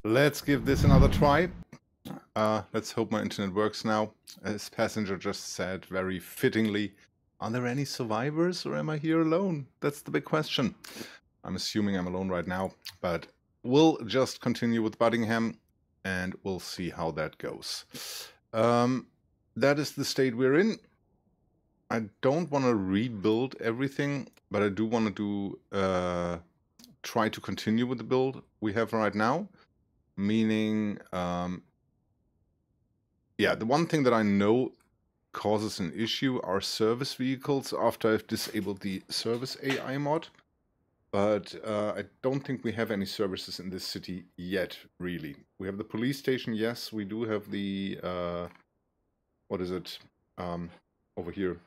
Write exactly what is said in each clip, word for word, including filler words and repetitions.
Let's give this another try. Uh, let's hope my internet works now. As Passenger just said very fittingly, are there any survivors or am I here alone? That's the big question. I'm assuming I'm alone right now, but we'll just continue with Buddingham and we'll see how that goes. Um, that is the state we're in. I don't want to rebuild everything, but I do want to do uh, try to continue with the build we have right now. Meaning, um, yeah, the one thing that I know causes an issue are service vehicles after I've disabled the service A I mod. But uh, I don't think we have any services in this city yet, really. We have the police station, yes. We do have the, uh, what is it, um, over here?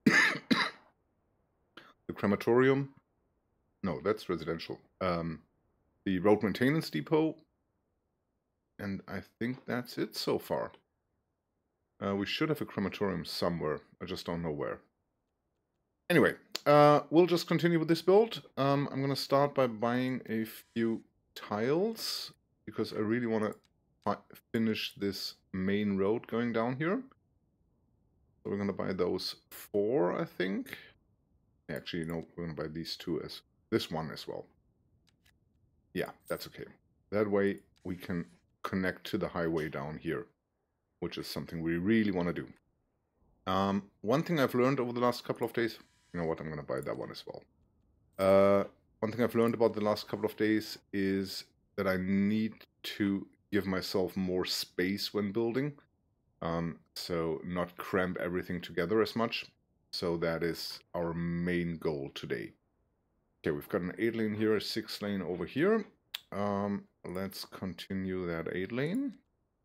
The crematorium. No, that's residential. Um, the road maintenance depot. And I think that's it so far. Uh, we should have a crematorium somewhere. I just don't know where. Anyway, uh, we'll just continue with this build. Um, I'm going to start by buying a few tiles because I really want to fi finish this main road going down here. So we're going to buy those four, I think. Actually, no, we're going to buy these two as this one as well. Yeah, that's okay. That way we can connect to the highway down here, which is something we really want to do. Um, one thing I've learned over the last couple of days, you know what, I'm going to buy that one as well. Uh, one thing I've learned about the last couple of days is that I need to give myself more space when building. Um, so not cramp everything together as much. So that is our main goal today. Okay, we've got an eight lane here, a six lane over here. Um, let's continue that eight lane,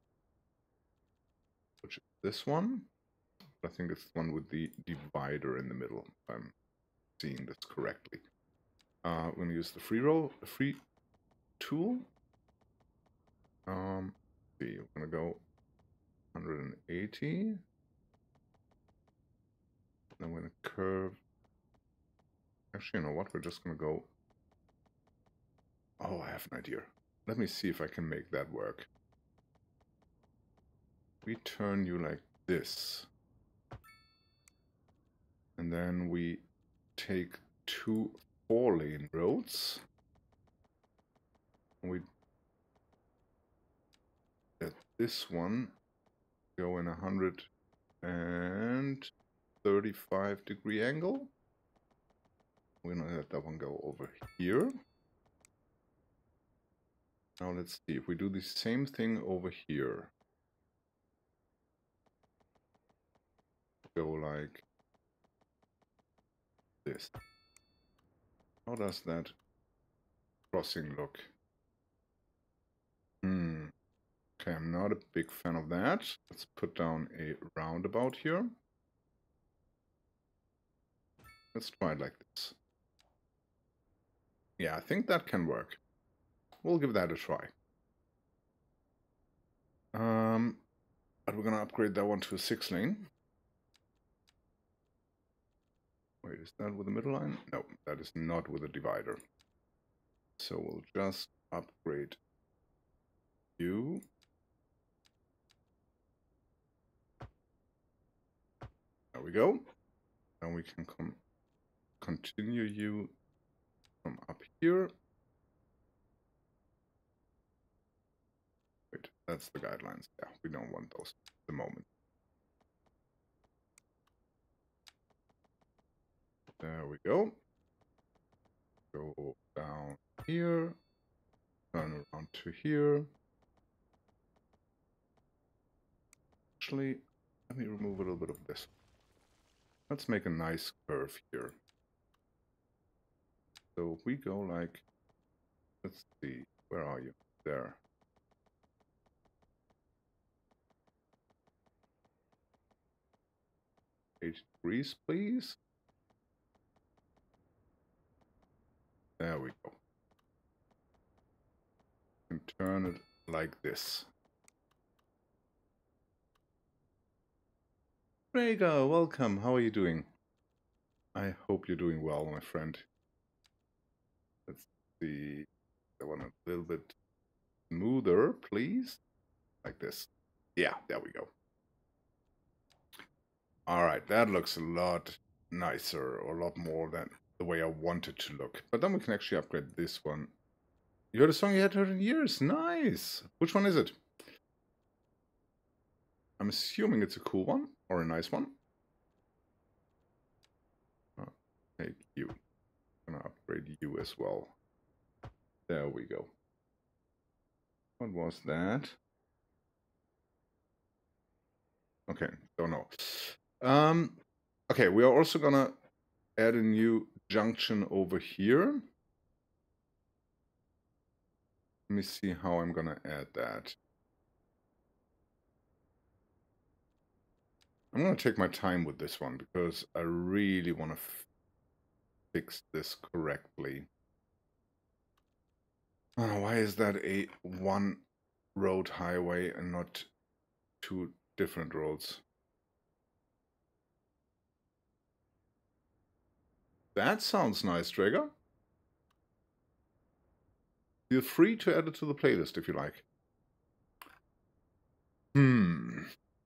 which is this one. I think it's the one with the divider in the middle, if I'm seeing this correctly. Uh, we're going to use the free roll, the free tool. Um, let's see, we're going to go one hundred eighty. Then we're going to curve. Actually, you know what? We're just going to go. Oh, I have an idea. Let me see if I can make that work. We turn you like this. And then we take two four lane roads. And we let this one go in a one hundred thirty-five degree angle. We're gonna let that one go over here. Now let's see if we do the same thing over here. Go like this. How does that crossing look? Hmm. Okay, I'm not a big fan of that. Let's put down a roundabout here. Let's try it like this. Yeah, I think that can work. We'll give that a try. Um, but we're gonna upgrade that one to a six lane. Wait, is that with the middle line? No, that is not with a divider. So we'll just upgrade you. There we go. Now we can come continue you from up here. Wait, that's the guidelines. Yeah, we don't want those at the moment. There we go. Go down here. Turn around to here. Actually, let me remove a little bit of this. Let's make a nice curve here. So if we go like, let's see, where are you? There. eight degrees, please. There we go. And turn it like this. Rhaegar, welcome. How are you doing? I hope you're doing well, my friend. Let's see. I want a little bit smoother, please. Like this. Yeah, there we go. All right, that looks a lot nicer, or a lot more than the way I want it to look. But then we can actually upgrade this one. You heard a song you hadn't heard in years. Nice. Which one is it? I'm assuming it's a cool one or a nice one. Oh, take you. I'm gonna upgrade you as well. There we go. What was that? Okay, don't know. Um, okay, we are also gonna add a new junction over here. Let me see how I'm gonna add that. I'm gonna take my time with this one because I really want to fix this correctly. Oh, why is that a one road highway and not two different roads? That sounds nice, Drager. Feel free to add it to the playlist if you like. Hmm.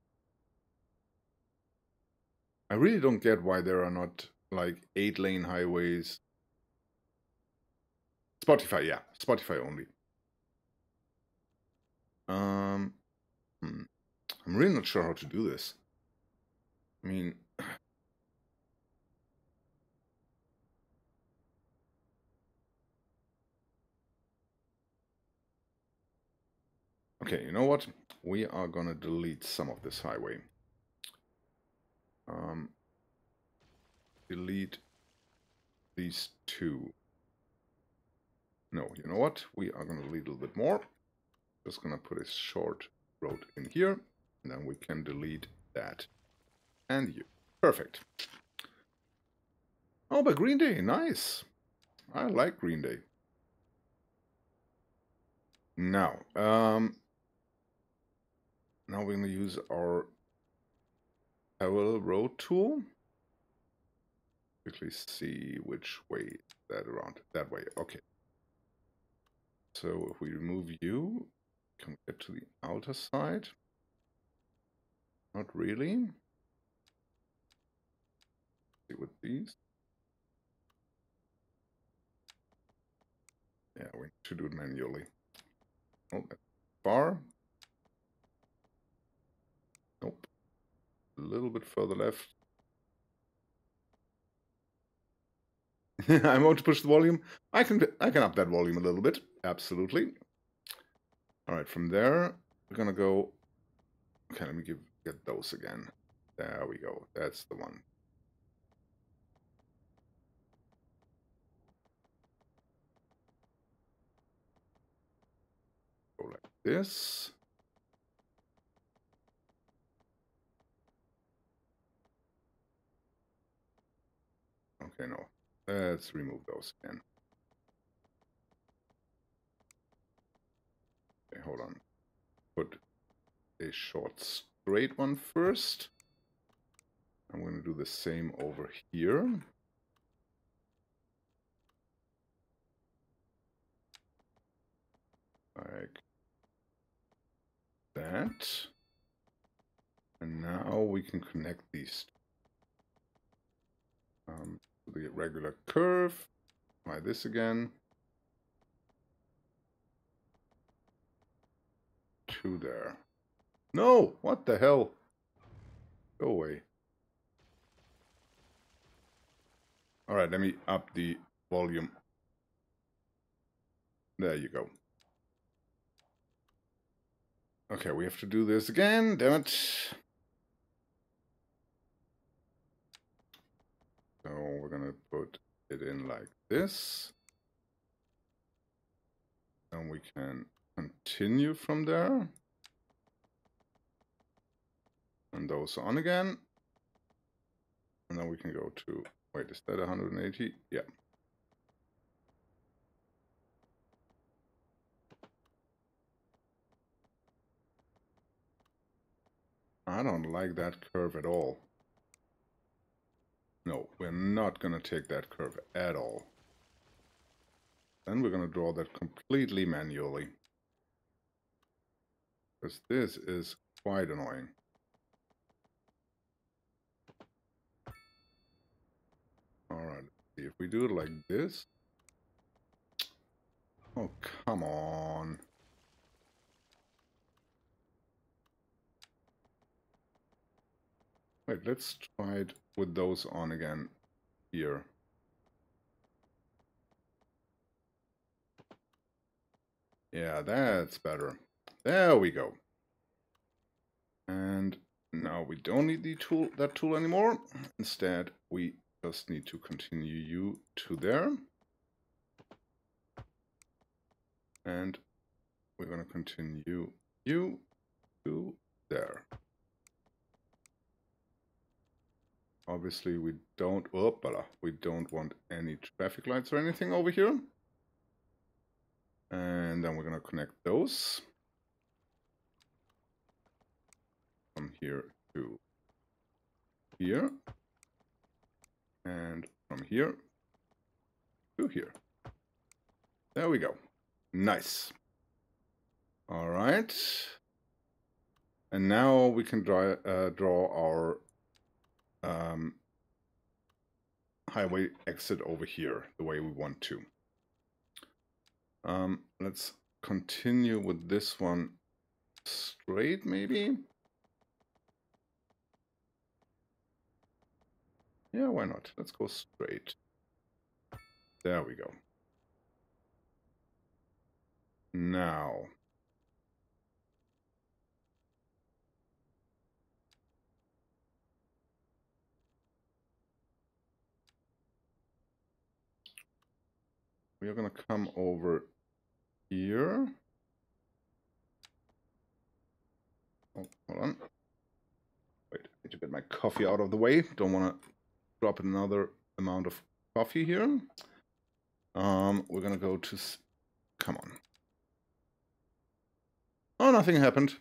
I really don't get why there are not like eight lane highways. Spotify, yeah. Spotify only. Um, hmm. I'm really not sure how to do this. I mean, okay, you know what? We are gonna delete some of this highway. Um, delete these two. No, you know what? We are gonna delete a little bit more. Just gonna put a short road in here, and then we can delete that. And you. Perfect. Oh, but Green Day, nice. I like Green Day. Now, um, now we're gonna use our parallel road tool. Quickly see which way that around. That way. Okay. So if we remove you, can we get to the outer side? Not really. See with these. Yeah, we need to do it manually. Oh, that's far. Nope. A little bit further left. I want to push the volume. I can I can up that volume a little bit. Absolutely. All right, from there we're gonna go. Okay, let me give get those again. There we go. That's the one. Go like this. Okay, no. Let's remove those again. Okay, hold on. Put a short straight one first. I'm going to do the same over here. Like that. And now we can connect these um, to the regular curve. Try this again. Two there. No! What the hell? Go away. Alright, let me up the volume. There you go. Okay, we have to do this again. Damn it. So we're going to put it in like this. And we can continue from there. And those on again. And then we can go to, wait, is that one hundred eighty? Yeah. I don't like that curve at all. No, we're not going to take that curve at all. Then we're going to draw that completely manually. because this is quite annoying. Alright, let's see if we do it like this. Oh, come on. Wait, let's try it with those on again here. Yeah, that's better. There we go. And now we don't need the tool, that tool anymore. Instead, we just need to continue you to there. And we're going to continue you to there. Obviously, we don't, oh, we don't want any traffic lights or anything over here. And then we're going to connect those from here to here. And from here to here. There we go. Nice. All right. And now we can draw, uh, draw our um, highway exit over here the way we want to. Um, let's continue with this one straight, maybe? Yeah, why not? Let's go straight. There we go. Now, we are going to come over here. Oh, hold on. Wait, I need to get my coffee out of the way. Don't want to drop another amount of coffee here. Um, we're going to go to... Come on. Oh, nothing happened.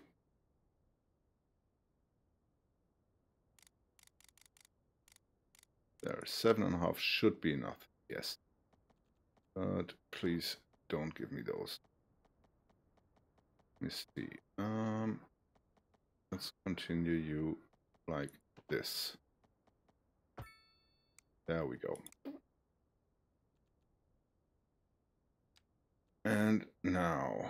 There, seven and a half should be enough. Yes. But please don't give me those. Let me see. Um, let's continue you like this. There we go. And now,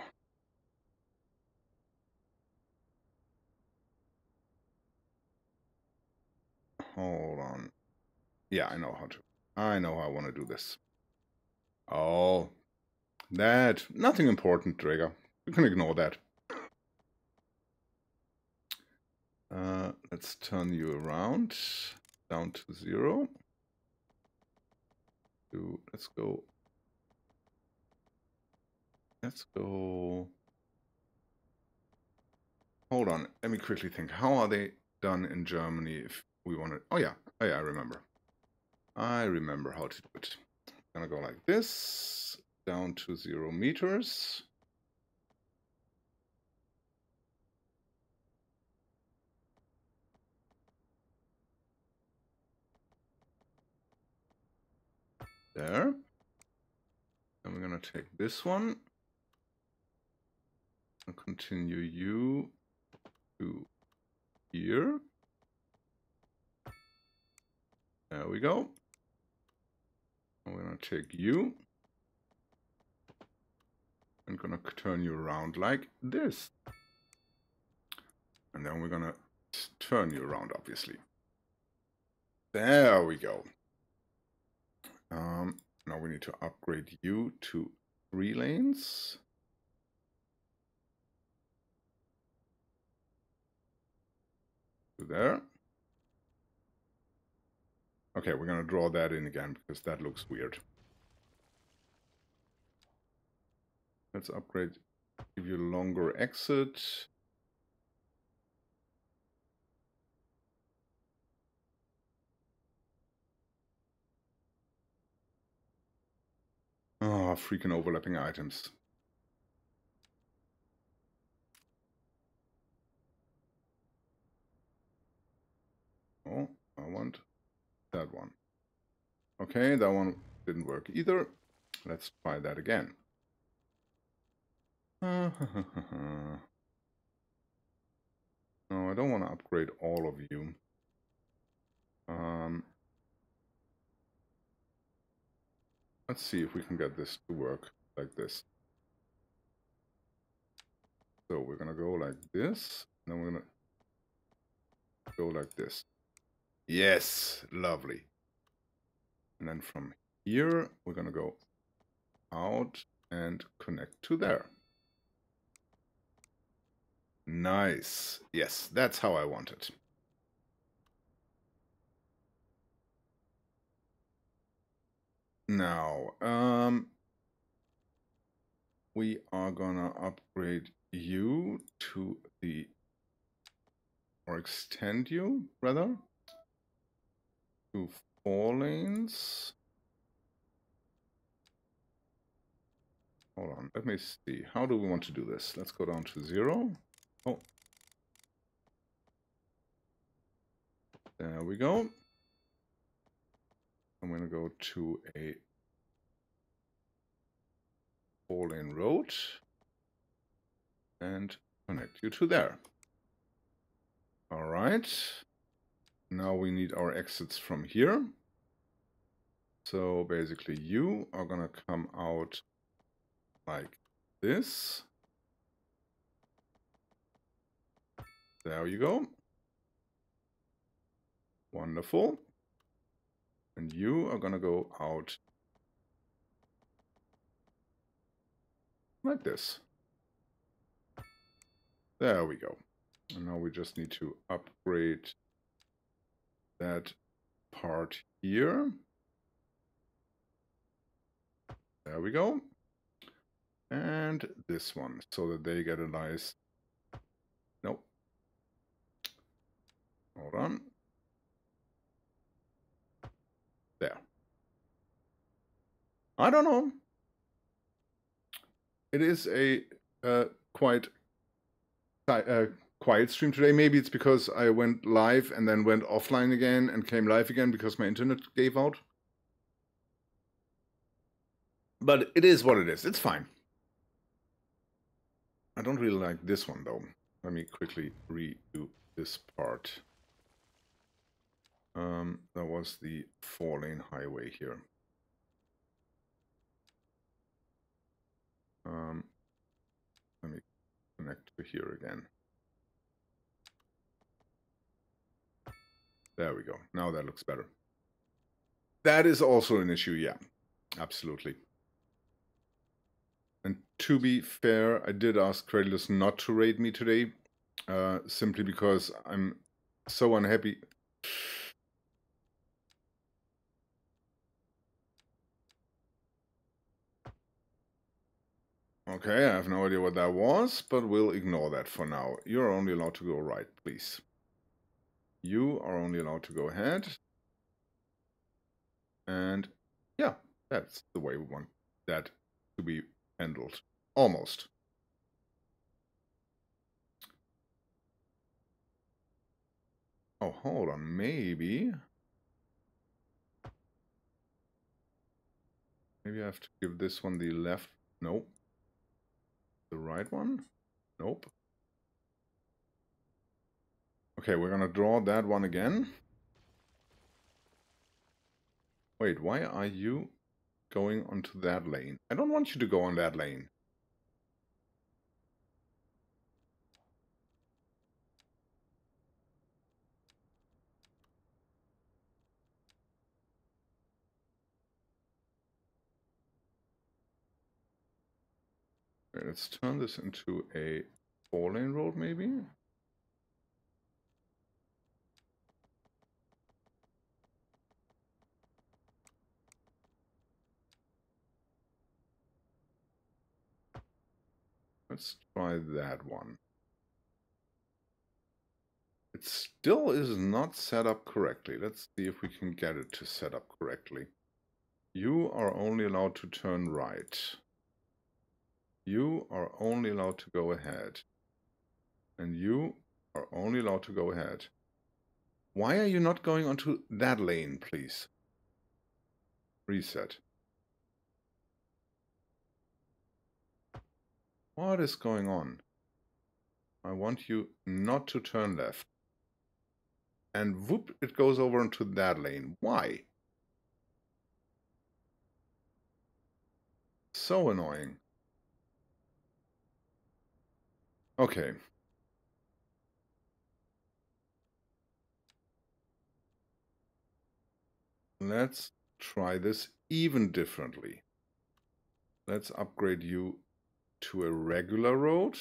hold on. Yeah, I know how to. I know how I want to do this. Oh, that. Nothing important, Drager. You can ignore that. Uh, let's turn you around. Down to zero. To, let's go. Let's go. Hold on. Let me quickly think. How are they done in Germany if we want to... Oh, yeah. Oh, yeah, I remember. I remember how to do it. I'm going to go like this. Down to zero meters. There. Then we're going to take this one. And continue you to here. There we go. I'm going to take you. I'm going to turn you around like this. And then we're going to turn you around, obviously. There we go. Um, now we need to upgrade you to three lanes. To there. Okay, we're going to draw that in again because that looks weird. Let's upgrade, give you a longer exit. Oh, freaking overlapping items. Oh, I want that one. Okay, that one didn't work either. Let's try that again. No, I don't want to upgrade all of you. Um, let's see if we can get this to work like this. So we're going to go like this, and then we're going to go like this. Yes, lovely. And then from here, we're going to go out and connect to there. Nice. Yes, that's how I want it. Now, um, we are gonna upgrade you to the, or extend you, rather, to four lanes. Hold on, let me see. How do we want to do this? Let's go down to zero. Oh. There we go. I'm gonna go to a four-lane road and connect you to there. All right. Now we need our exits from here. So basically you are gonna come out like this. There you go. Wonderful. And you are gonna go out like this. There we go. And now we just need to upgrade that part here. There we go. And this one, so that they get a nice... Nope. Hold on. There. I don't know. It is a uh, quite uh, quiet stream today. Maybe it's because I went live and then went offline again and came live again because my internet gave out. But it is what it is. It's fine. I don't really like this one, though. Let me quickly redo this part. Um, that was the four-lane highway here. Um, let me connect to here again. There we go. Now that looks better. That is also an issue, yeah. Absolutely. And to be fair, I did ask Credulous not to raid me today, uh, simply because I'm so unhappy. Okay, I have no idea what that was, but we'll ignore that for now. You're only allowed to go right, please. You are only allowed to go ahead. And yeah, that's the way we want that to be handled. Almost. Oh, hold on, maybe... Maybe I have to give this one the left... Nope. The right one? Nope. Okay, we're gonna draw that one again. Wait, why are you going onto that lane? I don't want you to go on that lane. Okay, let's turn this into a four-lane road, maybe? Let's try that one. It still is not set up correctly. Let's see if we can get it to set up correctly. You are only allowed to turn right. You are only allowed to go ahead. And you are only allowed to go ahead. Why are you not going onto that lane, please? Reset. What is going on? I want you not to turn left. And whoop, it goes over into that lane. Why? So annoying. Okay. Let's try this even differently. Let's upgrade you to a regular road.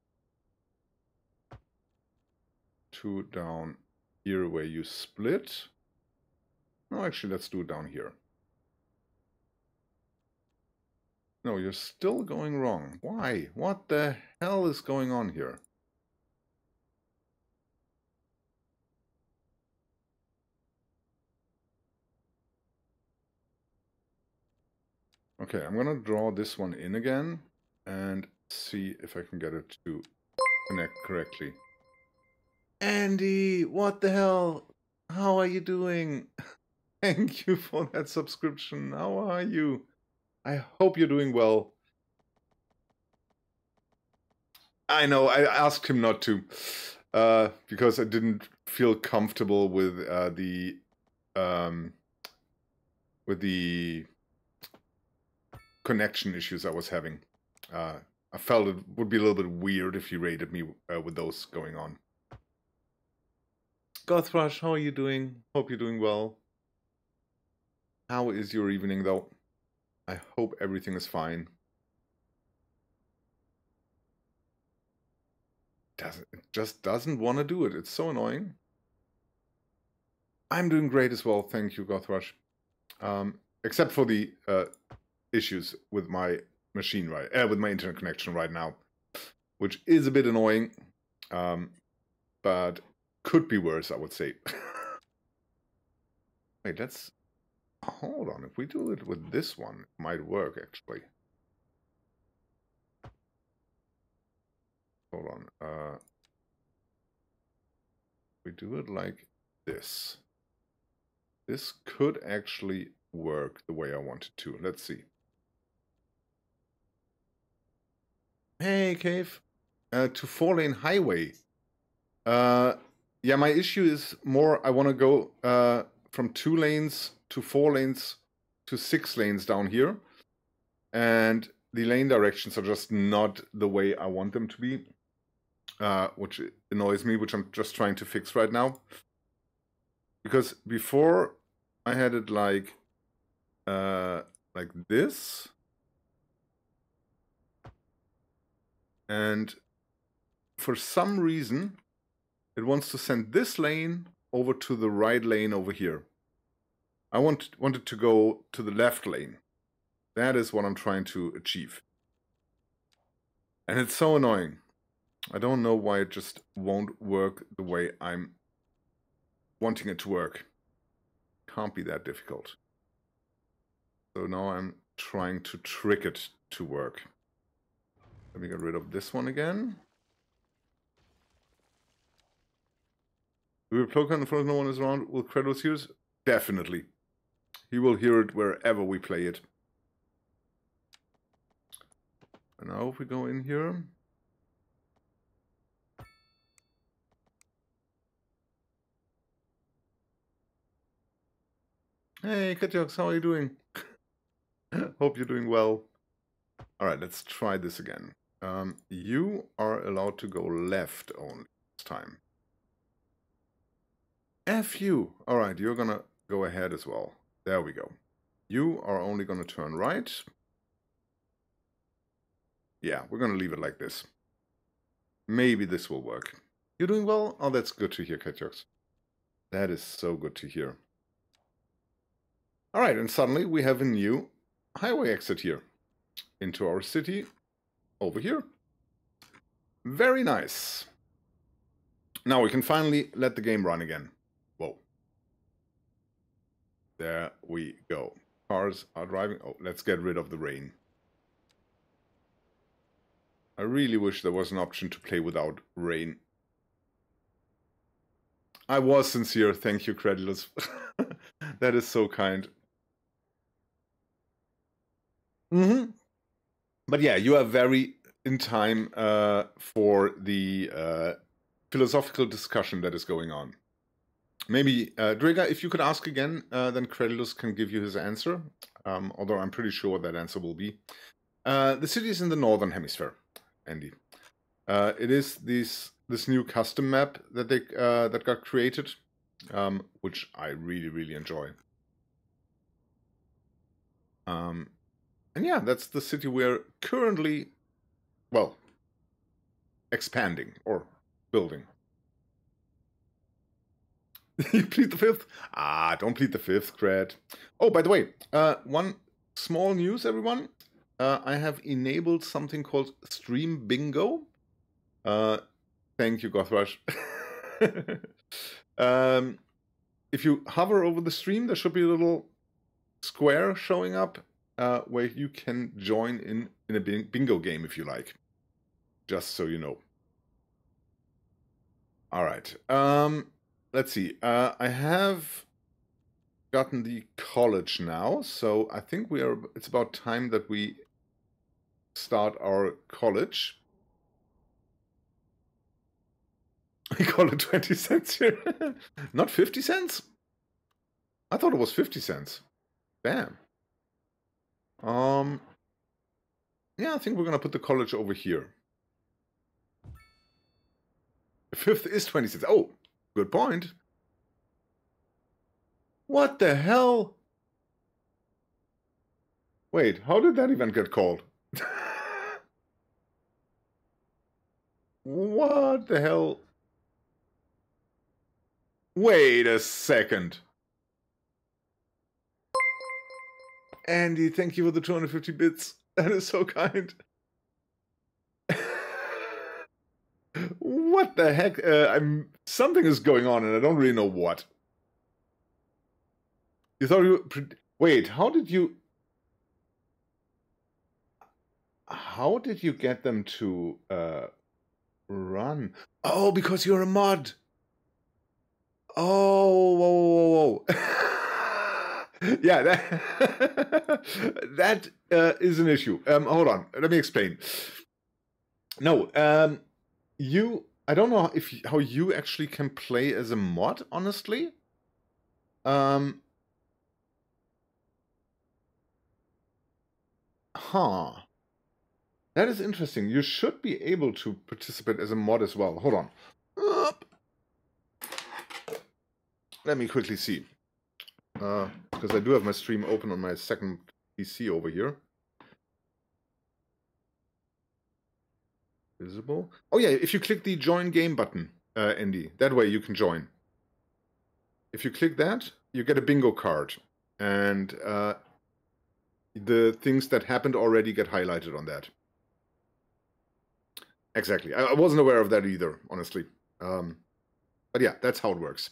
Two down here where you split. No, actually, let's do it down here. No, you're still going wrong. Why? What the hell is going on here? Okay, I'm gonna draw this one in again and see if I can get it to connect correctly. Andy, what the hell? How are you doing? Thank you for that subscription. How are you? I hope you're doing well. I know, I asked him not to, uh, because I didn't feel comfortable with uh, the um, with the connection issues I was having. Uh, I felt it would be a little bit weird if he rated me uh, with those going on. Gothrush, how are you doing? Hope you're doing well. How is your evening, though? I hope everything is fine. Doesn't, it just doesn't want to do it. It's so annoying. I'm doing great as well, thank you, Gothrush. Um, except for the uh, issues with my machine, right? Uh, with my internet connection right now, which is a bit annoying, um, but could be worse, I would say. Wait, let's hold on. If we do it with this one, it might work actually. Hold on. Uh, we do it like this. This could actually work the way I want it to. Let's see. Hey, Cave. Uh, to four-lane highway. Uh, yeah, my issue is more I want to go uh, from two lanes to four lanes to six lanes down here. And the lane directions are just not the way I want them to be. Uh, which annoys me, which I'm just trying to fix right now. Because before I had it like uh, like this, and for some reason it wants to send this lane over to the right lane over here. I want wanted to go to the left lane. That is what I'm trying to achieve, and it's so annoying. I don't know why it just won't work the way I'm wanting it to work. Can't be that difficult. So now I'm trying to trick it to work. Let me get rid of this one again. Do we plug on the front no one is around? Will Credos hear us? Definitely. He will hear it wherever we play it. And now if we go in here. Hey, Katjox, how are you doing? Hope you're doing well. Alright, let's try this again. Um, you are allowed to go left only this time. F you! Alright, you're gonna go ahead as well. There we go. You are only gonna turn right. Yeah, we're gonna leave it like this. Maybe this will work. You're doing well? Oh, that's good to hear, Katjox. That is so good to hear. Alright, and suddenly we have a new highway exit here. Into our city. Over here. Very nice. Now we can finally let the game run again. Whoa. There we go. Cars are driving. Oh, let's get rid of the rain. I really wish there was an option to play without rain. I was sincere. Thank you, Credulous. That is so kind. Mm-hmm. But yeah, you are very in time uh, for the uh, philosophical discussion that is going on. Maybe, uh, Drega, if you could ask again, uh, then Credulus can give you his answer, um, although I'm pretty sure what that answer will be. Uh, the city is in the northern hemisphere, Andy. Uh, it is this this new custom map that they uh, that got created, um, which I really really enjoy. Um, and yeah, that's the city we're currently, well, expanding or building. You plead the fifth? Ah, don't plead the fifth, Cred. Oh, by the way, uh, one small news, everyone. Uh, I have enabled something called Stream Bingo. Uh, thank you, Gothrush. um, if you hover over the stream, there should be a little square showing up uh, where you can join in, in a bingo game if you like. Just so you know. All right. Um, let's see. Uh, I have gotten the college now, so I think we are. It's about time that we start our college. We call it twenty cents here, not fifty cents. I thought it was fifty cents. Damn. Um. Yeah, I think we're gonna put the college over here. The fifth is twenty cents. Oh, good point. What the hell? Wait, how did that event get called? What the hell? Wait a second. Andy, thank you for the two hundred fifty bits. That is so kind. What the heck? Uh, I'm something is going on, and I don't really know what. You thought you wait? How did you? How did you get them to uh, run? Oh, because you're a mod. Oh, whoa, whoa, whoa. Yeah, that that uh, is an issue. Um, hold on, let me explain. No, um. You, I don't know if how you actually can play as a mod, honestly. Um, huh. That is interesting. You should be able to participate as a mod as well. Hold on. Up. Let me quickly see. Uh, because I do have my stream open on my second P C over here. Visible. Oh yeah, if you click the join game button, uh, Andy, that way you can join. If you click that, you get a bingo card, and uh, the things that happened already get highlighted on that. Exactly. I, I wasn't aware of that either, honestly. Um, but yeah, that's how it works.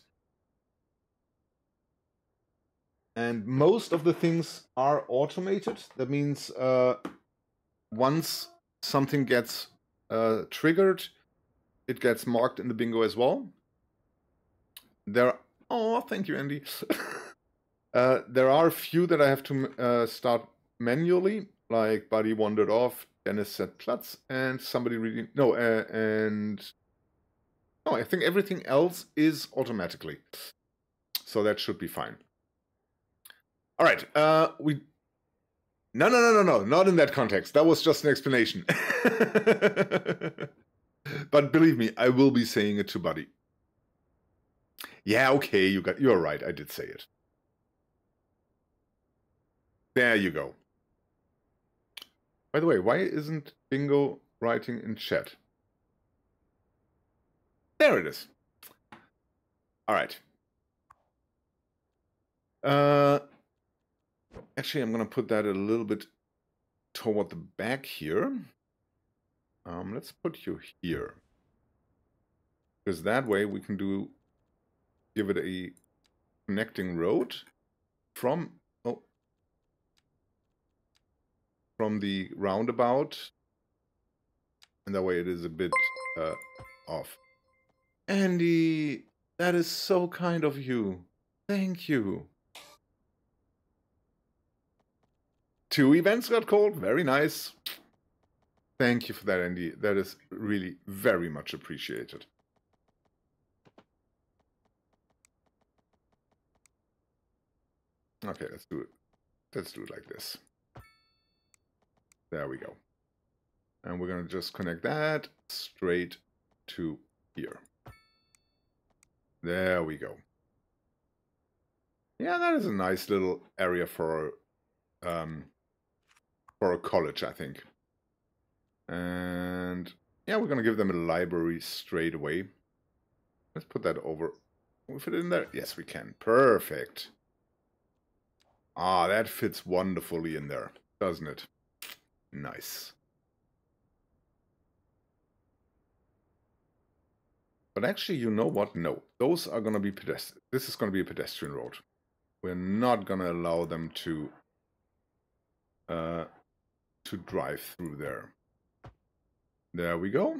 And most of the things are automated. That means uh, once something gets uh, triggered, it gets marked in the bingo as well. There, oh, thank you, Andy. uh, there are a few that I have to uh, start manually, like Buddy Wandered Off, Dennis said Platz, and somebody reading. No, uh, and no, I think everything else is automatically, so that should be fine. All right, uh, we. No, no, no, no, no, not in that context. That was just an explanation. But believe me, I will be saying it to Buddy. Yeah, okay, you got. You're right. I did say it. There you go. By the way, why isn't Bingo writing in chat? There it is. All right. Uh, actually, I'm going to put that a little bit toward the back here. Um, let's put you here. Because that way we can do, give it a connecting road from, oh, from the roundabout. And that way it is a bit uh, off. Andy, that is so kind of you. Thank you. Two events got called. Very nice. Thank you for that, Andy. That is really very much appreciated. Okay, let's do it. Let's do it like this. There we go. And we're going to just connect that straight to here. There we go. Yeah, that is a nice little area for um, for a college, I think. And yeah, we're going to give them a library straight away. Let's put that over. Can we fit it in there? Yes, we can. Perfect. Ah, that fits wonderfully in there, doesn't it? Nice. But actually, you know what? No, those are going to be pedestrian. This is going to be a pedestrian road. We're not going to allow them to uh, to drive through there. There we go.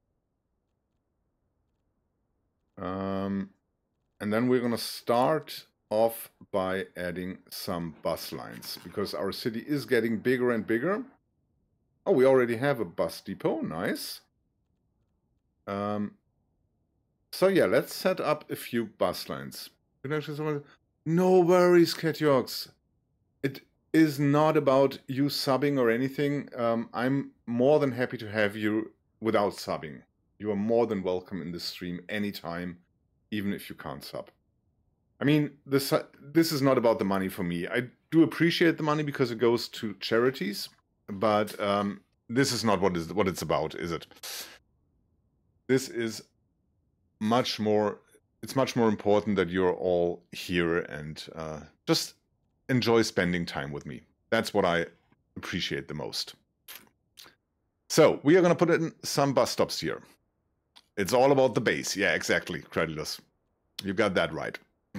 Um, and then we're going to start off by adding some bus lines, because our city is getting bigger and bigger. Oh, we already have a bus depot. Nice. Um, so yeah, let's set up a few bus lines. No worries, Ketyox. It is not about you subbing or anything. Um, I'm more than happy to have you without subbing. You are more than welcome in this stream anytime, even if you can't sub. I mean, this this is not about the money for me. I do appreciate the money because it goes to charities, but um, this is not what is what it's about, is it? This is much more. It's much more important that you're all here and uh, just enjoy spending time with me. That's what I appreciate the most. So we are going to put in some bus stops here. It's all about the base. Yeah, exactly, Credulous. You got that right.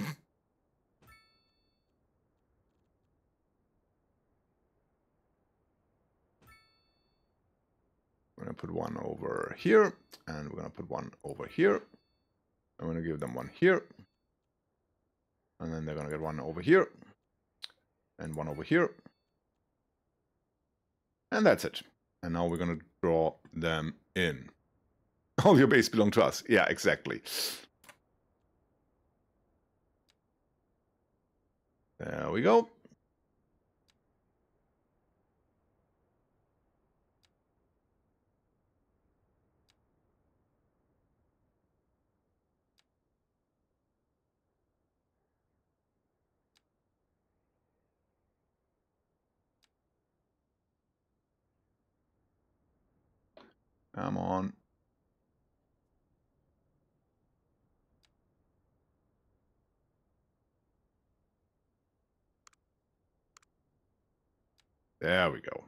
We're going to put one over here, and we're going to put one over here. I'm going to give them one here. And then they're going to get one over here. And one over here. And that's it. And now we're going to draw them in. All your base belong to us. Yeah, exactly. There we go. Come on. There we go.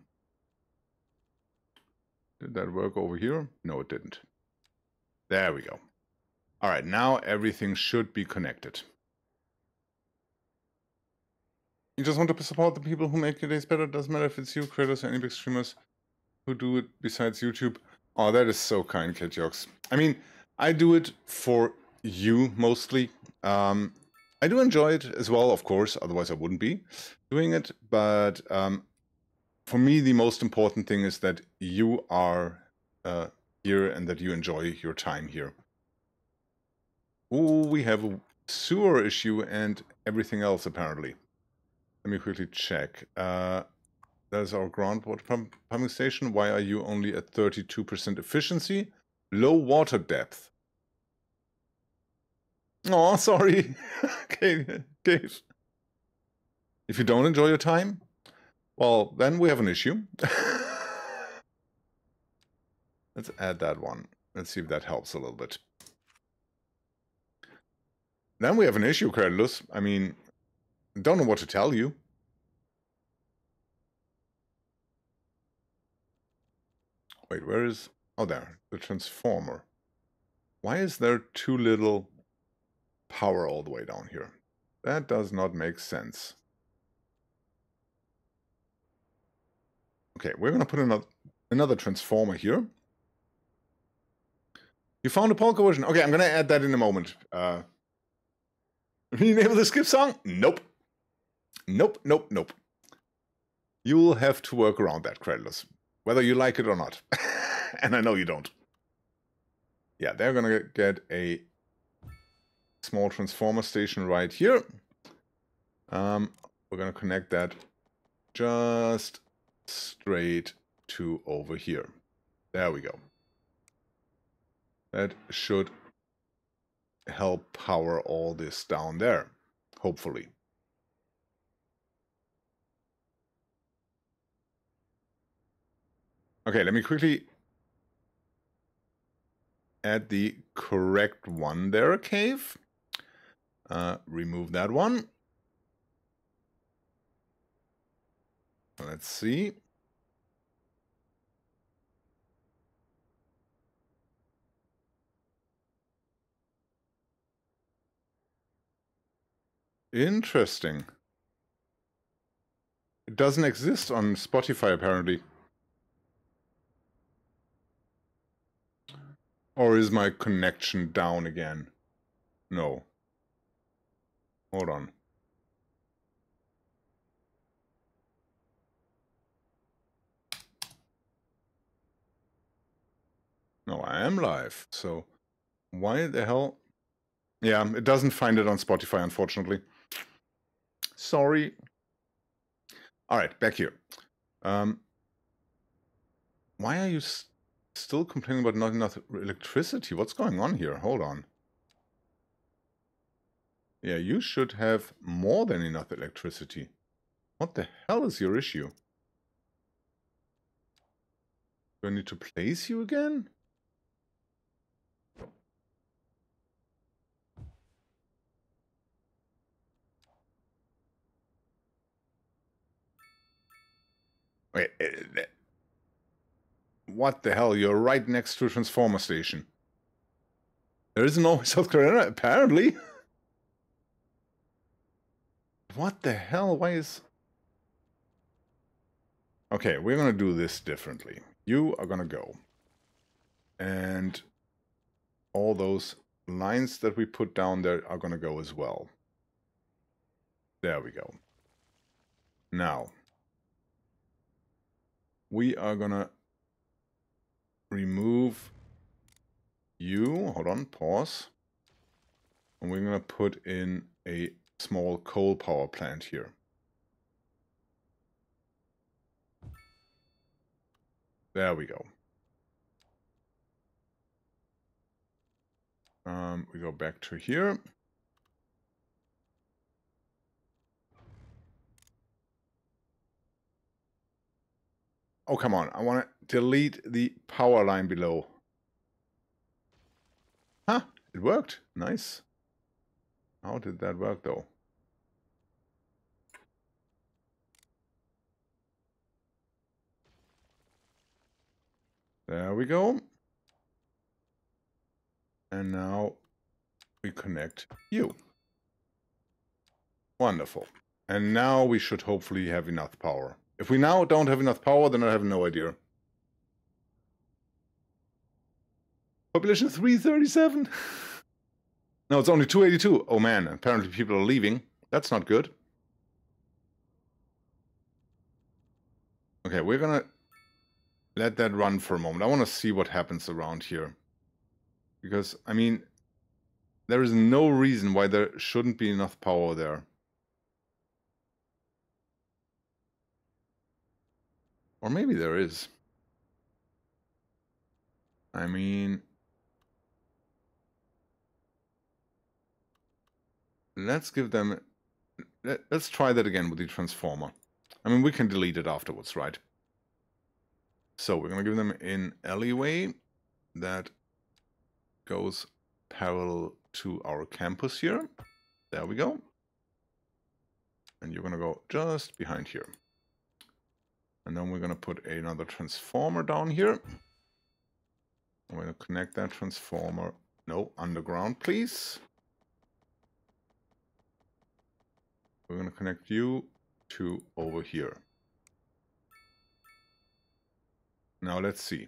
Did that work over here? No, it didn't. There we go. All right, now everything should be connected. You just want to support the people who make your days better. Doesn't matter if it's you, creators, or any big streamers who do it besides YouTube. Oh, that is so kind, Ketjox. I mean, I do it for you mostly. Um, I do enjoy it as well, of course, otherwise I wouldn't be doing it. But um, for me, the most important thing is that you are uh, here and that you enjoy your time here. Oh, we have a sewer issue and everything else, apparently. Let me quickly check. Uh, There's our groundwater pump pumping station. Why are you only at thirty-two percent efficiency? Low water depth. Oh, sorry. Okay, okay. If you don't enjoy your time, well, then we have an issue. Let's add that one. Let's see if that helps a little bit. Then we have an issue, Credulous. I mean, don't know what to tell you. Wait, where is... Oh, there. The transformer. Why is there too little power all the way down here? That does not make sense. Okay, we're going to put another, another transformer here. You found a polka version. Okay, I'm going to add that in a moment. Uh, rename the skip song? Nope. Nope, nope, nope. You'll have to work around that, Credulous. whether you like it or not. And I know you don't. Yeah, they're gonna get a small transformer station right here. Um, we're gonna connect that just straight to over here. There we go. That should help power all this down there, hopefully. Okay, let me quickly add the correct one there, cave. Uh, remove that one. Let's see. Interesting. It doesn't exist on Spotify, apparently. Or is my connection down again? No. Hold on. No, I am live. So why the hell? Yeah, it doesn't find it on Spotify, unfortunately. Sorry. All right, back here. Um, why are you st still complaining about not enough electricity? What's going on here? Hold on. Yeah, you should have more than enough electricity. What the hell is your issue? Do I need to place you again? Wait, uh, what the hell? You're right next to a transformer station. There isn't always South Carolina, apparently. What the hell? Why is... Okay, we're gonna do this differently. You are gonna go. And all those lines that we put down there are gonna go as well. There we go. Now, we are gonna remove you. Hold on, pause. And we're gonna put in a small coal power plant here. There we go. Um, we go back to here. Oh, come on. I want to delete the power line below. Huh, it worked. Nice. How did that work, though? There we go. And now we connect you. Wonderful. And now we should hopefully have enough power. If we now don't have enough power, then I have no idea. Population three thirty-seven. No, it's only two eighty-two. Oh man, apparently people are leaving. That's not good. Okay, we're gonna let that run for a moment. I want to see what happens around here. Because, I mean, there is no reason why there shouldn't be enough power there. Or maybe there is. I mean... Let's give them... Let, let's try that again with the transformer. I mean, we can delete it afterwards, right? So we're going to give them an alleyway that goes parallel to our campus here. There we go. And you're going to go just behind here. And then we're going to put another transformer down here. I'm going to connect that transformer. No, underground, please. We're going to connect you to over here. Now let's see.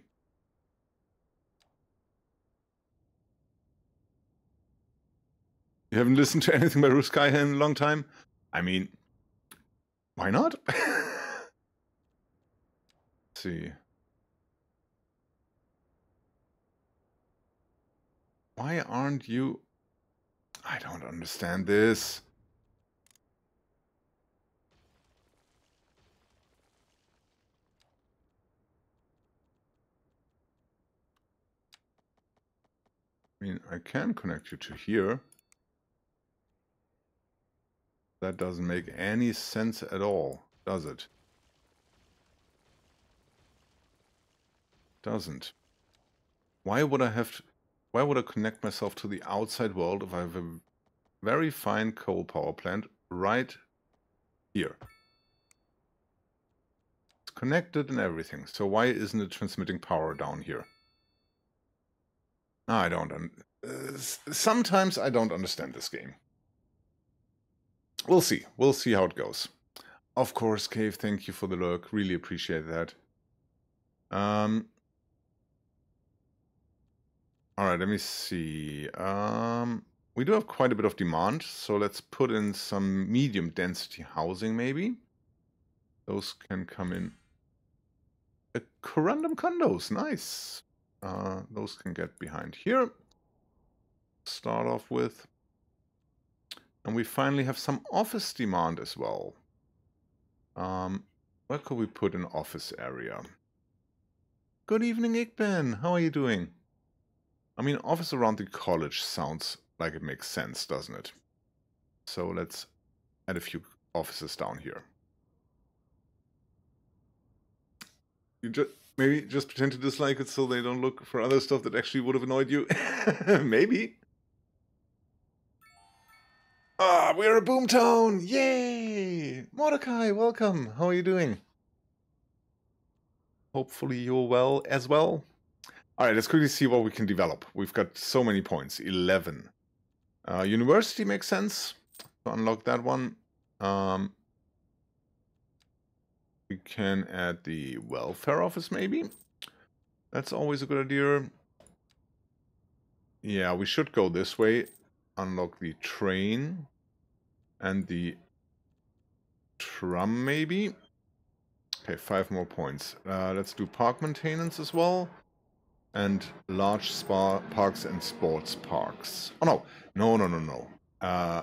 You haven't listened to anything by Ruskaya in a long time? I mean, why not? Let's see. Why aren't you... I don't understand this. I mean, I can connect you to here. That doesn't make any sense at all, does it? Doesn't. Why would I have to, why would I connect myself to the outside world if I have a very fine coal power plant right here? It's connected and everything, so why isn't it transmitting power down here? I don't... Uh, sometimes I don't understand this game. We'll see. We'll see how it goes. Of course, Cave, thank you for the lurk. Really appreciate that. Um... Alright, let me see. Um, we do have quite a bit of demand, so let's put in some medium density housing maybe. Those can come in. A corundum condos, nice. Uh, those can get behind here. Start off with. And we finally have some office demand as well. Um, where could we put an office area? Good evening, Igben. How are you doing? I mean, office around the college sounds like it makes sense, doesn't it? So let's add a few offices down here. You just maybe just pretend to dislike it so they don't look for other stuff that actually would have annoyed you. Maybe. Ah, we're a boomtown! Yay! Mordecai, welcome. How are you doing? Hopefully you're well as well. All right, let's quickly see what we can develop. We've got so many points. eleven. Uh, university makes sense to unlock that one. Um, we can add the welfare office, maybe. That's always a good idea. Yeah, we should go this way. Unlock the train and the tram, maybe. Okay, five more points. Uh, let's do park maintenance as well. And large spa parks and sports parks. Oh, no. No, no, no, no. Uh,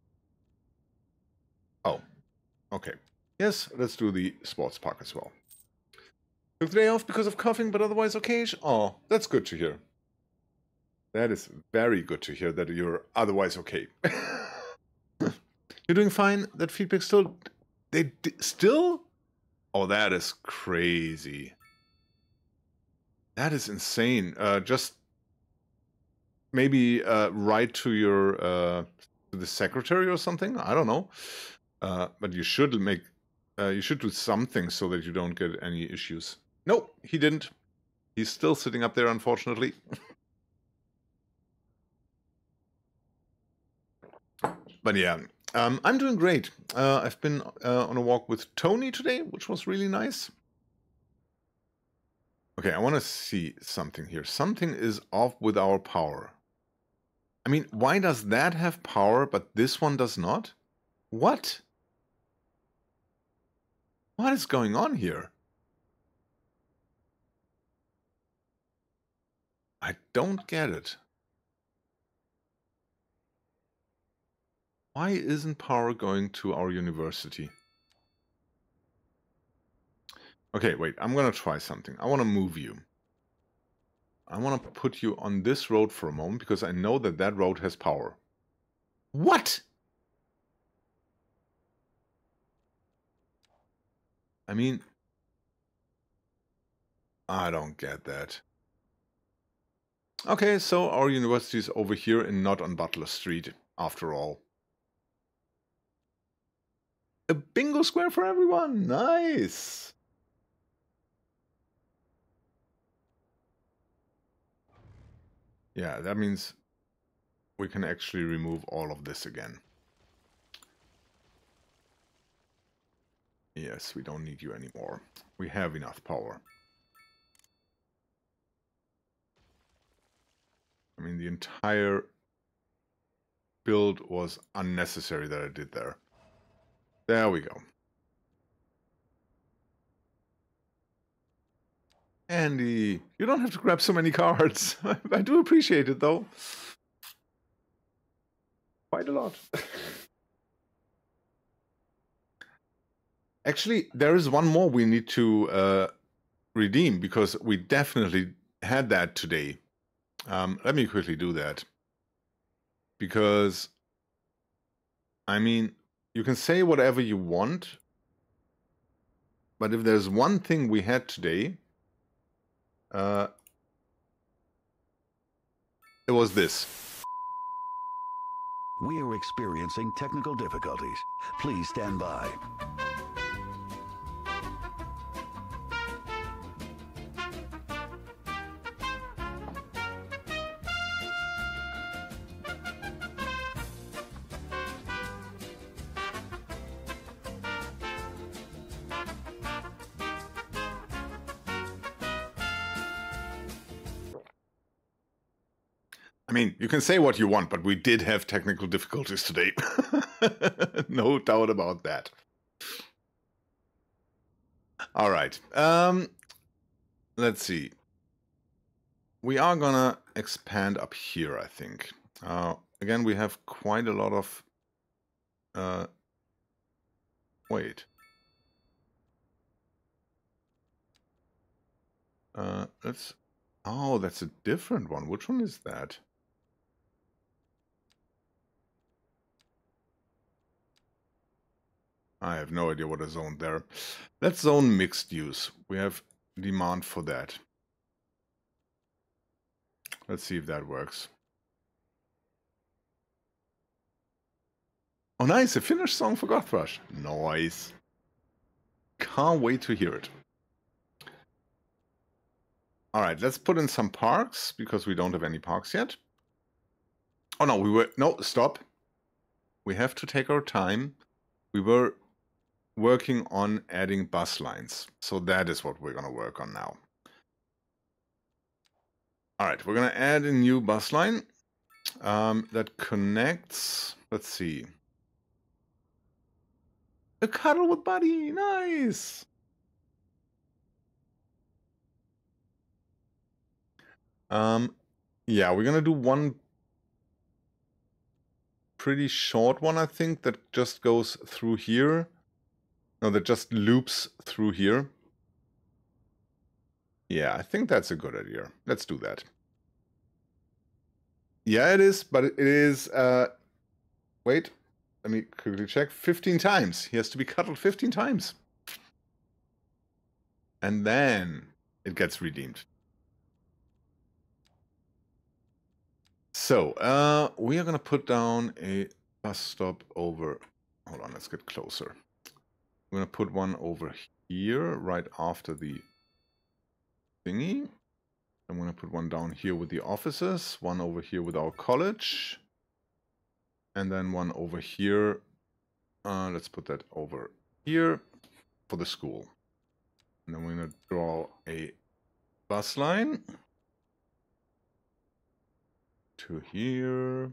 oh, okay. Yes, let's do the sports park as well. Took the day off because of coughing, but otherwise okay. Oh, that's good to hear. That is very good to hear that you're otherwise okay. You're doing fine. That feedback still... They still... Oh, that is crazy. That is insane. Uh, just maybe uh, write to your uh, to the secretary or something. I don't know. Uh, but you should make uh, you should do something so that you don't get any issues. Nope, he didn't. He's still sitting up there, unfortunately. But yeah, um, I'm doing great. Uh, I've been uh, on a walk with Tony today, which was really nice. Okay, I want to see something here. Something is off with our power. I mean, why does that have power, but this one does not? What? What is going on here? I don't get it. Why isn't power going to our university? Okay, wait, I'm gonna try something. I want to move you. I want to put you on this road for a moment because I know that that road has power. What? I mean, I don't get that. Okay, so our university is over here and not on Butler Street, after all. A bingo square for everyone! Nice! Yeah, that means we can actually remove all of this again. Yes, we don't need you anymore. We have enough power. I mean, the entire build was unnecessary that I did there. There we go. Andy, you don't have to grab so many cards. I do appreciate it, though. Quite a lot. Actually, there is one more we need to uh, redeem, because we definitely had that today. Um, let me quickly do that. Because, I mean, you can say whatever you want, but if there's one thing we had today, uh, it was this. We are experiencing technical difficulties. Please stand by. I mean, you can say what you want, but we did have technical difficulties today. No doubt about that. All right. Um, let's see. We are gonna expand up here, I think. Uh, again, we have quite a lot of... Uh, wait. Uh, let's... Oh, that's a different one. Which one is that? I have no idea what is zoned there. Let's zone mixed use. We have demand for that. Let's see if that works. Oh, nice. A Finnish song for Gothrush. Nice. Can't wait to hear it. All right, let's put in some parks, because we don't have any parks yet. Oh, no, we were... No, stop. We have to take our time. We were working on adding bus lines. So that is what we're going to work on now. All right, we're going to add a new bus line um, that connects... Let's see. A cuddle with Buddy. Nice. Um, yeah, we're going to do one pretty short one, I think, that just goes through here. No, that just loops through here. Yeah, I think that's a good idea. Let's do that. Yeah, it is, but it is... Uh, wait, let me quickly check. fifteen times. He has to be cuddled fifteen times. And then it gets redeemed. So, uh, we are going to put down a bus stop over... Hold on, let's get closer. We're going to put one over here, right after the thingy. I'm going to put one down here with the offices, one over here with our college, and then one over here. Uh, let's put that over here for the school. And then we're going to draw a bus line to here,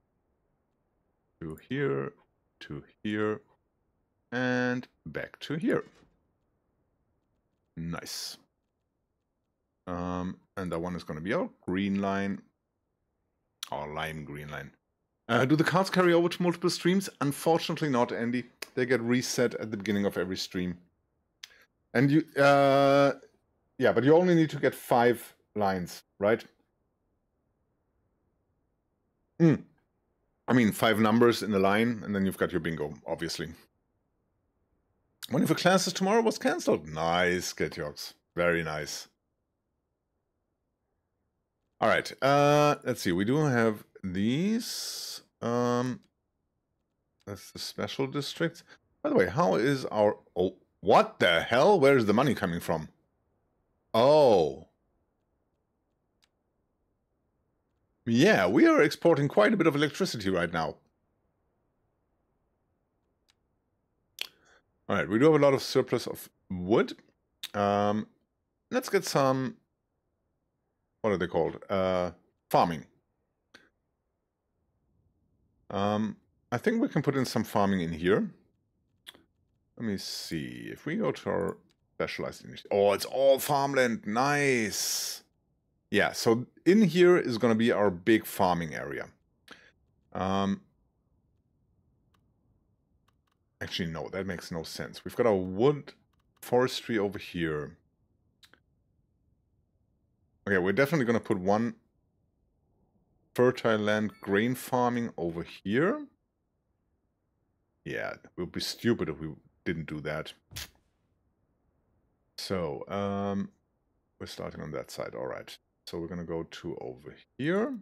to here, to here, and back to here. Nice. Um, and that one is going to be our green line, our lime green line. Uh, do the cards carry over to multiple streams? Unfortunately not, Andy. They get reset at the beginning of every stream. And you, uh, yeah, but you only need to get five lines, right? Mm. I mean, five numbers in a line, and then you've got your bingo, obviously. One of your classes tomorrow was cancelled. Nice, Getjox. Very nice. All right, uh, let's see. We do have these. Um, that's the special districts. By the way, how is our... Oh, what the hell? Where is the money coming from? Oh. Yeah, we are exporting quite a bit of electricity right now. All right, we do have a lot of surplus of wood. Um, let's get some... What are they called? Uh, farming. Um, I think we can put in some farming in here. Let me see. If we go to our Specialized in it. Oh, it's all farmland. Nice. Yeah, so in here is going to be our big farming area. Um, actually, no, that makes no sense. We've got our wood forestry over here. Okay, we're definitely going to put one fertile land grain farming over here. Yeah, it would be stupid if we didn't do that. So, um, we're starting on that side. All right. So we're going to go to over here.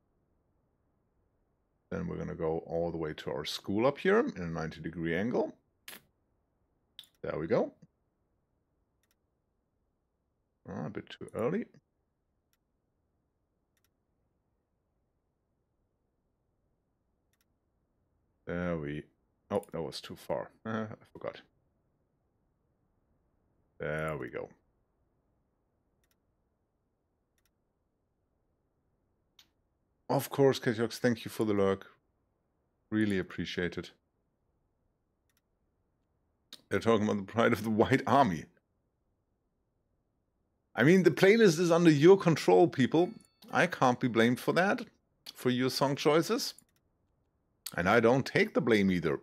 Then we're going to go all the way to our school up here in a ninety degree angle. There we go. Oh, a bit too early. There we... Oh, that was too far. Uh, I forgot. There we go. Of course, Ketiox, thank you for the lurk. Really appreciate it. They're talking about the pride of the White Army. I mean, the playlist is under your control, people. I can't be blamed for that, for your song choices. And I don't take the blame either.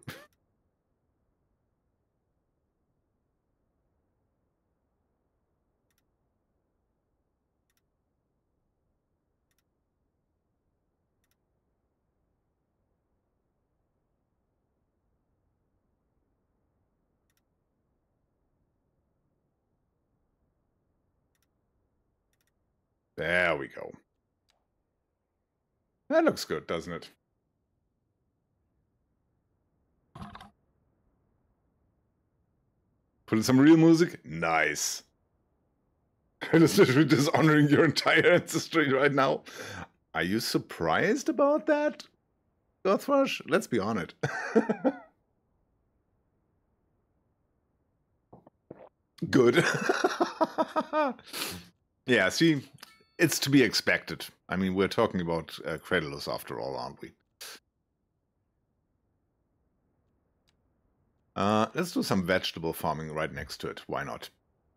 There we go. That looks good, doesn't it? Put in some real music? Nice. It is literally dishonoring your entire ancestry right now. Are you surprised about that, Gothrush? Let's be on it. Good. Yeah, see, it's to be expected. I mean, we're talking about uh, Credulous after all, aren't we? Uh, let's do some vegetable farming right next to it. Why not?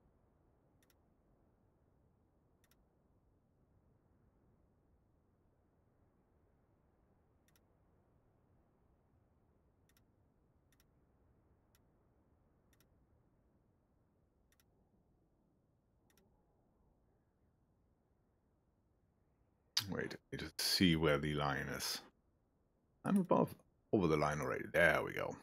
Wait, I need to see where the line is. I'm above, over the line already. There we go.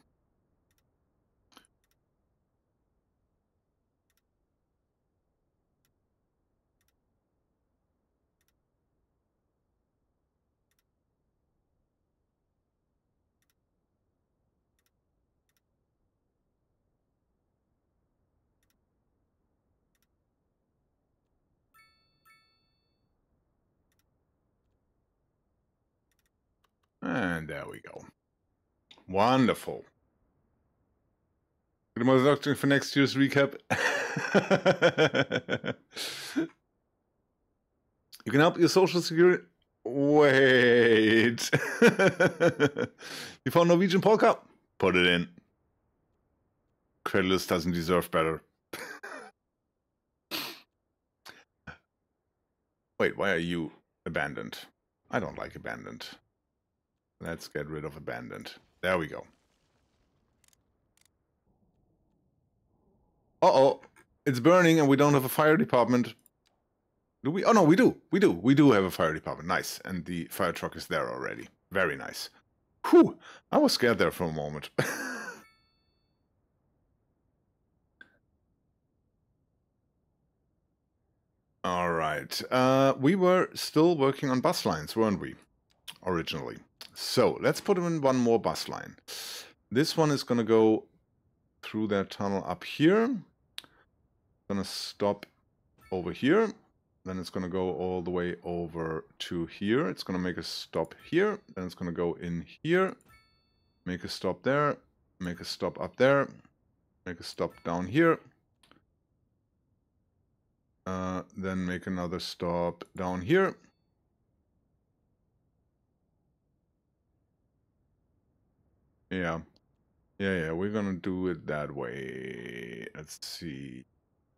And there we go. Wonderful. Good morning, doctor, for next year's recap. You can help your social security. Wait. You found Norwegian polka? Put it in. Credulous doesn't deserve better. Wait, why are you abandoned? I don't like abandoned. Let's get rid of abandoned. There we go. Uh-oh. It's burning and we don't have a fire department. Do we? Oh, no, we do. We do. We do have a fire department. Nice. And the fire truck is there already. Very nice. Whew. I was scared there for a moment. All right. Uh, we were still working on bus lines, weren't we? Originally. So let's put in one more bus line. This one is going to go through that tunnel up here. Going to stop over here. Then it's going to go all the way over to here. It's going to make a stop here. Then it's going to go in here. Make a stop there. Make a stop up there. Make a stop down here. Uh, then make another stop down here. Yeah. Yeah, yeah, we're gonna do it that way. Let's see.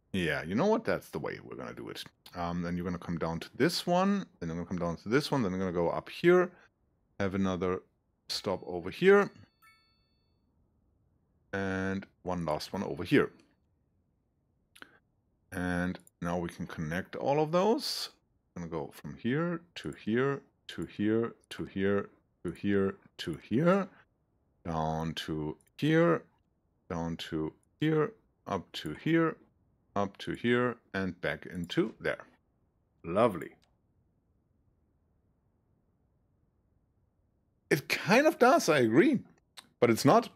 Yeah, you know what? That's the way we're going to do it. Um, then you're going to come down to this one. Then you're going to come down to this one. Then you're going to go up here. Have another stop over here. And one last one over here. And now we can connect all of those. I'm going to go from here to here to here to here to here to here. Down to here. Down to here. Up to here. Up to here. And back into there. Lovely. It kind of does, I agree. But it's not.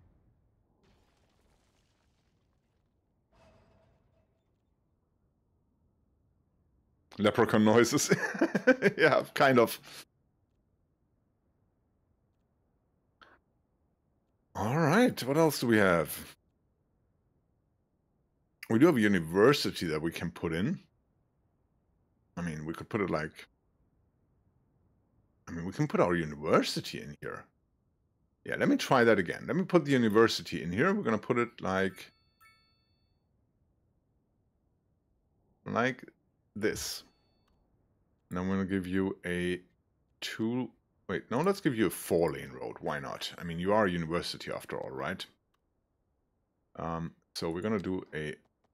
Leprechaun noises. Yeah, kind of. All right, what else do we have? We do have a university that we can put in. I mean, we could put it like... I mean, we can put our university in here. Yeah, let me try that again. Let me put the university in here. We're going to put it like... Like this. And I'm going to give you a two... Wait, no, let's give you a four-lane road. Why not? I mean, you are a university after all, right? Um, so we're going to do a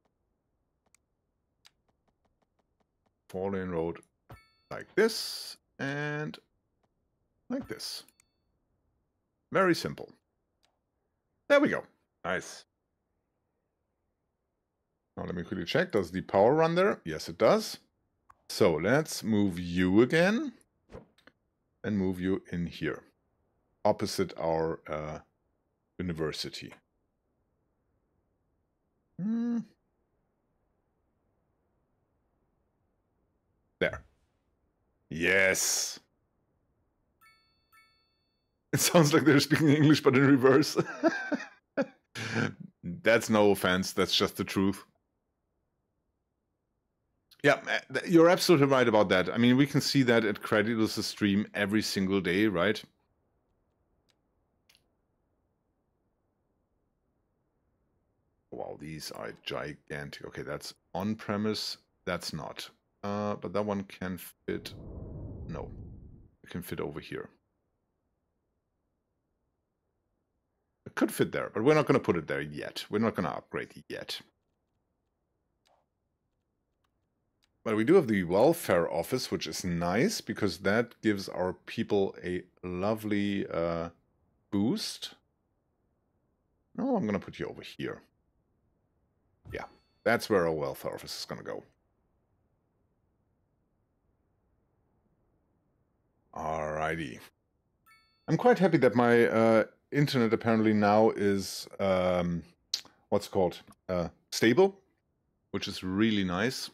four-lane road like this and like this. Very simple. There we go. Nice. Now let me quickly check. Does the power run there? Yes, it does. So let's move you again and move you in here, opposite our uh, university. Hmm. There. Yes. It sounds like they're speaking English, but in reverse. That's no offense. That's just the truth. Yeah, you're absolutely right about that. I mean, we can see that at Credulous' stream every single day, right? Wow, these are gigantic. Okay, that's on-premise. That's not. Uh, but that one can fit... No. It can fit over here. It could fit there, but we're not going to put it there yet. We're not going to upgrade it yet. But we do have the welfare office, which is nice, because that gives our people a lovely uh, boost. No, I'm going to put you over here. Yeah, that's where our welfare office is going to go. Alrighty. I'm quite happy that my uh, internet apparently now is, um, what's it called, uh, stable, which is really nice.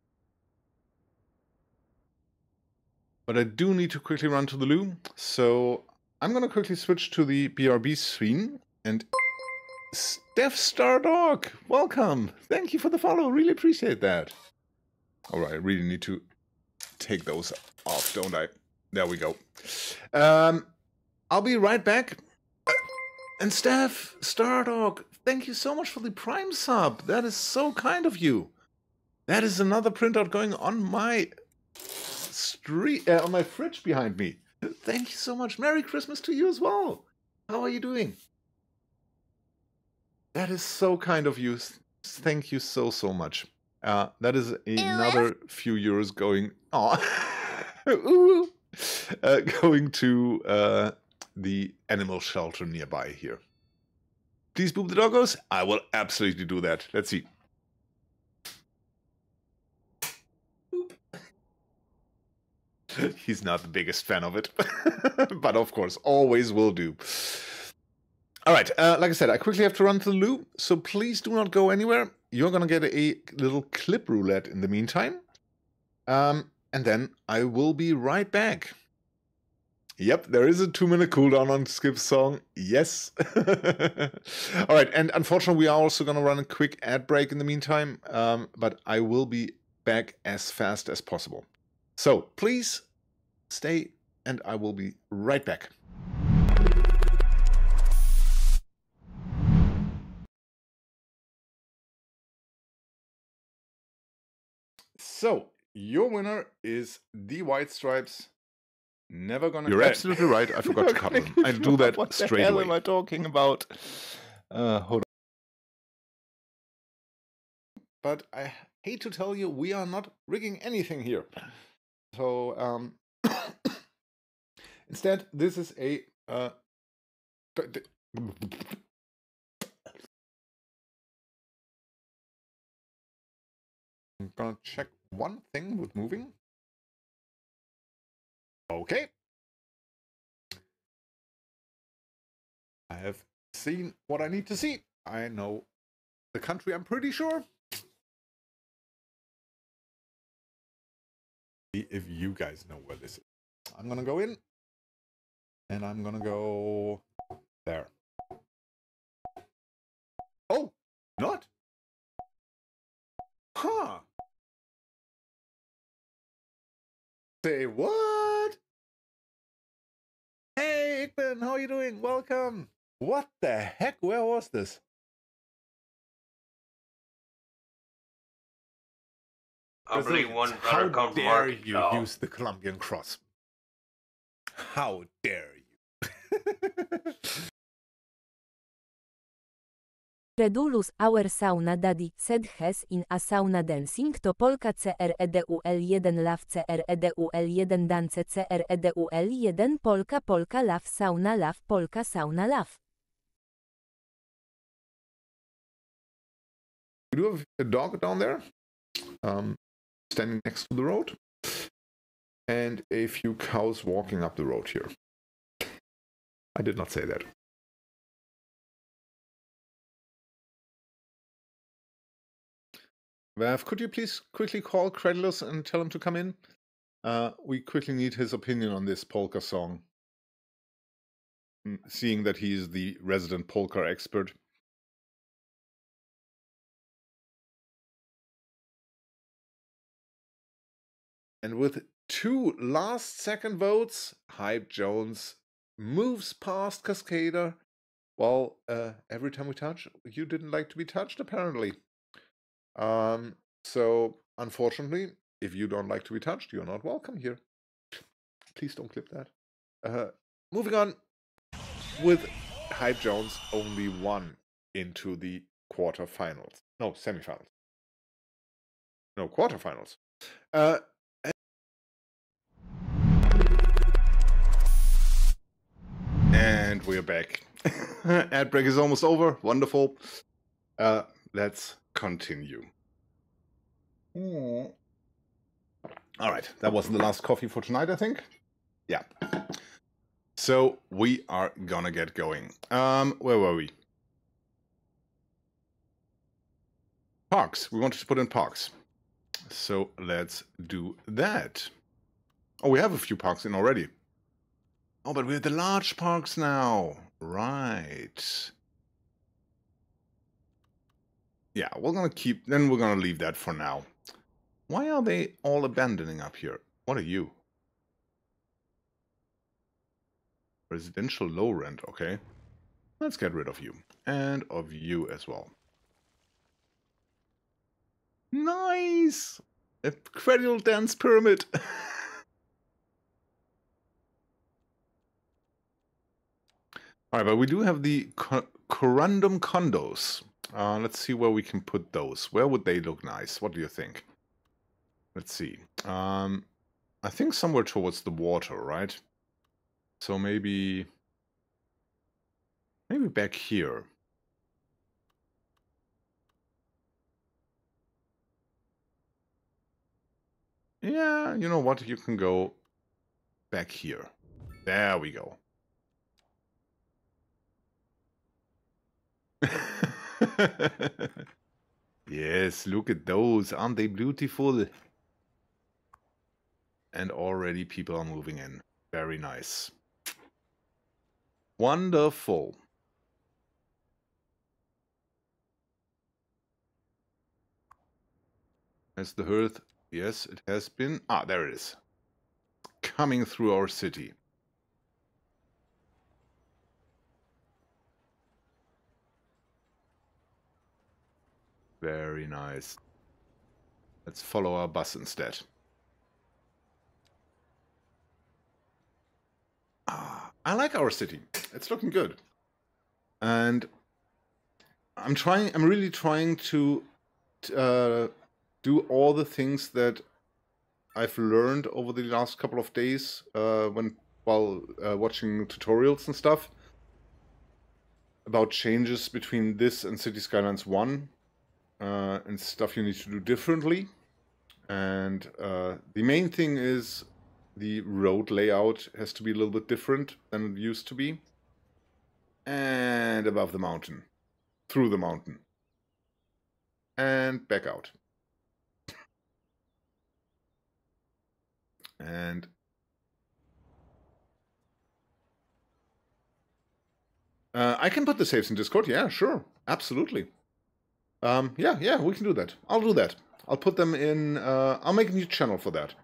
But I do need to quickly run to the loo, so I'm going to quickly switch to the B R B screen. And Steph Stardog, welcome! Thank you for the follow, really appreciate that. Alright, I really need to take those off, don't I? There we go. Um, I'll be right back. And Steph Stardog, thank you so much for the Prime sub. That is so kind of you. That is another printout going on my... Street, uh, on my fridge behind me. Thank you so much. Merry Christmas to you as well. How are you doing? That is so kind of you. Thank you so, so much. Uh, that is another few euros going... Oh, uh, going to uh, the animal shelter nearby here. Please boop the doggos. I will absolutely do that. Let's see. He's not the biggest fan of it, but of course, always will do. All right, uh, like I said, I quickly have to run to the loo, so please do not go anywhere. You're going to get a little clip roulette in the meantime, um, and then I will be right back. Yep, there is a two-minute cooldown on Skip's song. Yes. All right, and unfortunately, we are also going to run a quick ad break in the meantime, um, but I will be back as fast as possible. So please stay, and I will be right back. So, your winner is the White Stripes. Never gonna... You're absolutely right. I forgot to cover them. I do that what straight the hell away. am I talking about? Uh, hold on. But I hate to tell you, we are not rigging anything here. So, um, instead, this is a... Uh, I'm gonna check one thing with moving. Okay. I have seen what I need to see. I know the country, I'm pretty sure. See if you guys know where this is. I'm gonna go in. And I'm gonna go there. Oh, not? Huh. Say what? Hey, Igben, how are you doing? Welcome. What the heck? Where was this? Probably one How brother come from dare Arkansas. you use the Colombian cross? How dare you? Redulus our sauna daddy said has in a sauna dancing to polka credul jeden lav credul jeden dance credul jeden polka polka lav sauna lav polka sauna lav. We do have a dog down there, um, standing next to the road, and a few cows walking up the road here. I did not say that. Vav, could you please quickly call Credulous and tell him to come in? Uh, we quickly need his opinion on this polka song, seeing that he is the resident polka expert. And with two last-second votes, Hype Jones moves past Cascader. Well, uh, every time we touch, you didn't like to be touched, apparently. Um, so, unfortunately, if you don't like to be touched, you're not welcome here. Please don't clip that. Uh, moving on with Hype Jones only one into the quarterfinals. No, semifinals. No, quarterfinals. Uh, and we're back. Ad break is almost over. Wonderful. Uh, let's continue. Mm. All right, that was the last coffee for tonight, I think. Yeah. So we are gonna get going. Um, where were we? Parks. We wanted to put in parks. So let's do that. Oh, we have a few parks in already. Oh, but we have the large parks now. Right. Yeah, we're gonna keep, then we're gonna leave that for now. Why are they all abandoning up here? What are you? Residential low rent, okay. Let's get rid of you. And of you as well. Nice! A cradle dance pyramid! Alright, but we do have the co corundum condos. Uh, let's see where we can put those. Where would they look nice? What do you think? Let's see. Um, I think somewhere towards the water, right? So maybe... Maybe back here. Yeah, you know what? You can go back here. There we go. Yes, look at those. Aren't they beautiful? And already people are moving in. Very nice. Wonderful. Has the hearth? Yes, it has been. Ah, there it is. Coming through our city. Very nice. Let's follow our bus instead. Ah, I like our city. It's looking good. And I'm trying, I'm really trying to uh, do all the things that I've learned over the last couple of days uh, when while uh, watching tutorials and stuff about changes between this and City Skylines one uh, and stuff you need to do differently. And uh, the main thing is the road layout has to be a little bit different than it used to be. And above the mountain, through the mountain, and back out. And uh, I can put the saves in Discord. Yeah, sure, absolutely. Um, yeah, yeah, we can do that. I'll do that. I'll put them in. Uh, I'll make a new channel for that.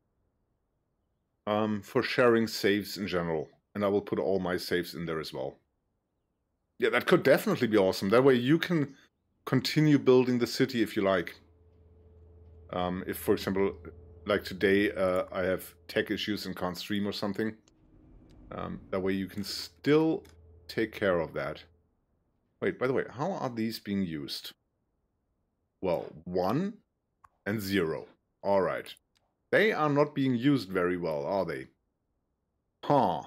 Um, for sharing saves in general, and I will put all my saves in there as well. Yeah, that could definitely be awesome. That way you can continue building the city if you like. Um, if, for example, like today, uh, I have tech issues and can't stream or something. Um, that way you can still take care of that. Wait, by the way, how are these being used? Well, one and zero. All right. They are not being used very well, are they? Huh.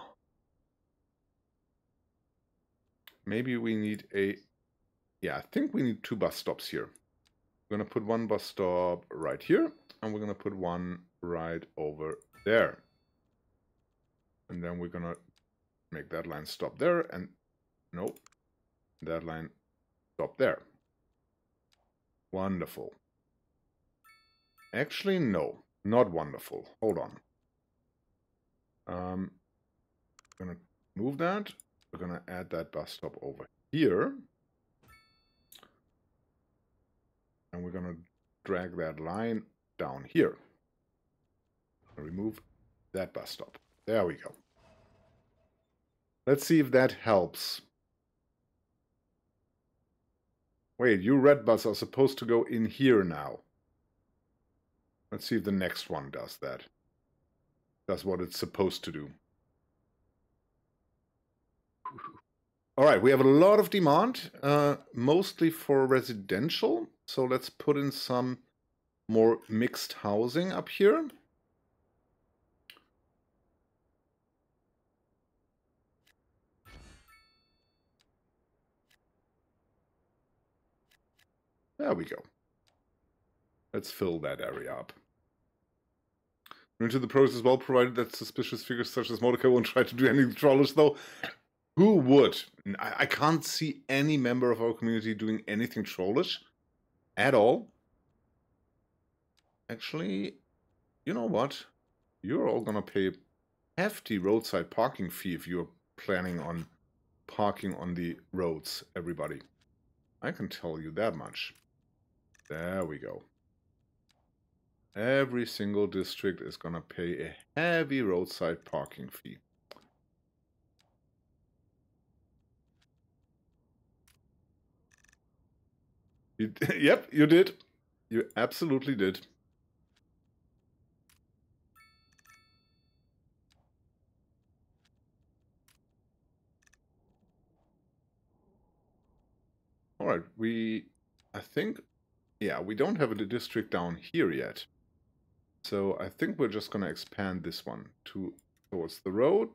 Maybe we need a... Yeah, I think we need two bus stops here. We're going to put one bus stop right here, and we're going to put one right over there. And then we're going to make that line stop there, and no, that line stop there. Wonderful. Actually, no, not wonderful. Hold on. Um, we're going to move that. We're going to add that bus stop over here. And we're going to drag that line down here. Remove that bus stop. There we go. Let's see if that helps. Wait, you red bus are supposed to go in here now. Let's see if the next one does that. That's what it's supposed to do. All right, we have a lot of demand, uh, mostly for residential. So let's put in some more mixed housing up here. There we go. Let's fill that area up. Into the process, well, provided that suspicious figures such as Mordecai won't try to do anything trollish, though. Who would? I, I can't see any member of our community doing anything trollish at all. Actually, you know what? You're all gonna pay a hefty roadside parking fee if you're planning on parking on the roads, everybody. I can tell you that much. There we go. Every single district is gonna pay a heavy roadside parking fee. You, yep, you did. You absolutely did. All right, we, I think, yeah, we don't have a district down here yet. So I think we're just going to expand this one to towards the road.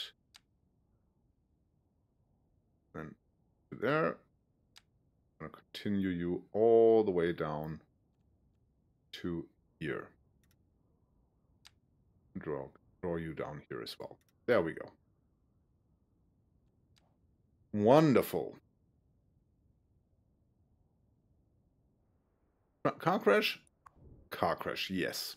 And there. I'm going to continue you all the way down to here. Draw, draw you down here as well. There we go. Wonderful. Car crash? Car crash, yes.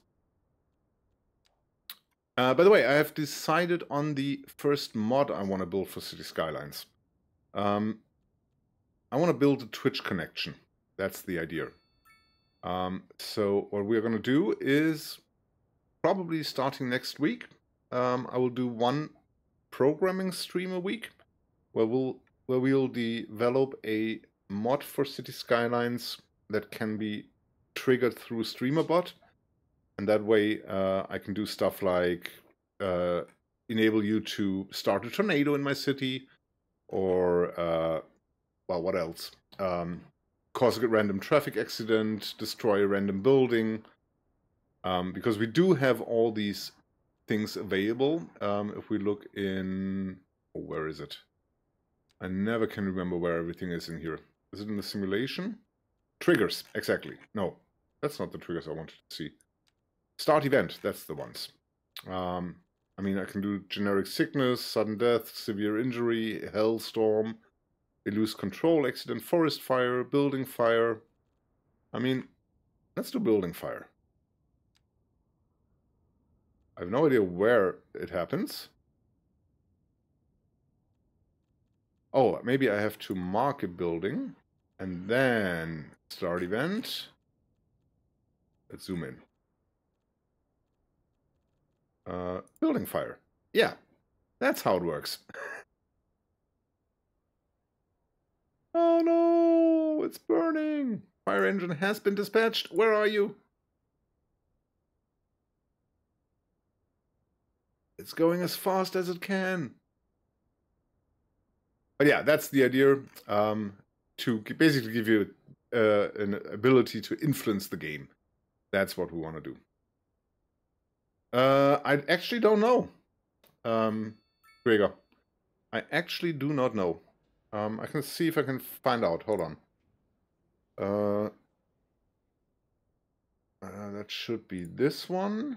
Uh, by the way, I have decided on the first mod I want to build for City Skylines. Um, I want to build a Twitch connection. That's the idea. Um, so what we're going to do is probably starting next week, um, I will do one programming stream a week where we'll where we'll develop a mod for City Skylines that can be triggered through StreamerBot. And that way uh, I can do stuff like uh, enable you to start a tornado in my city, or, uh, well, what else? Um, cause a random traffic accident, destroy a random building. Um, because we do have all these things available. Um, if we look in... Oh, where is it? I never can remember where everything is in here. Is it in the simulation? Triggers, exactly. No, that's not the triggers I wanted to see. Start event, that's the ones. Um, I mean, I can do generic sickness, sudden death, severe injury, hailstorm, they lose control, accident, forest fire, building fire. I mean, let's do building fire. I have no idea where it happens. Oh, maybe I have to mark a building and then start event. Let's zoom in. Uh, building fire. Yeah, that's how it works. Oh no, it's burning. Fire engine has been dispatched. Where are you? It's going as fast as it can. But yeah, that's the idea, um, to basically give you uh, an ability to influence the game. That's what we want to do. Uh, I actually don't know, um, Gregor. I actually do not know. Um, I can see if I can find out. Hold on. Uh, uh, that should be this one.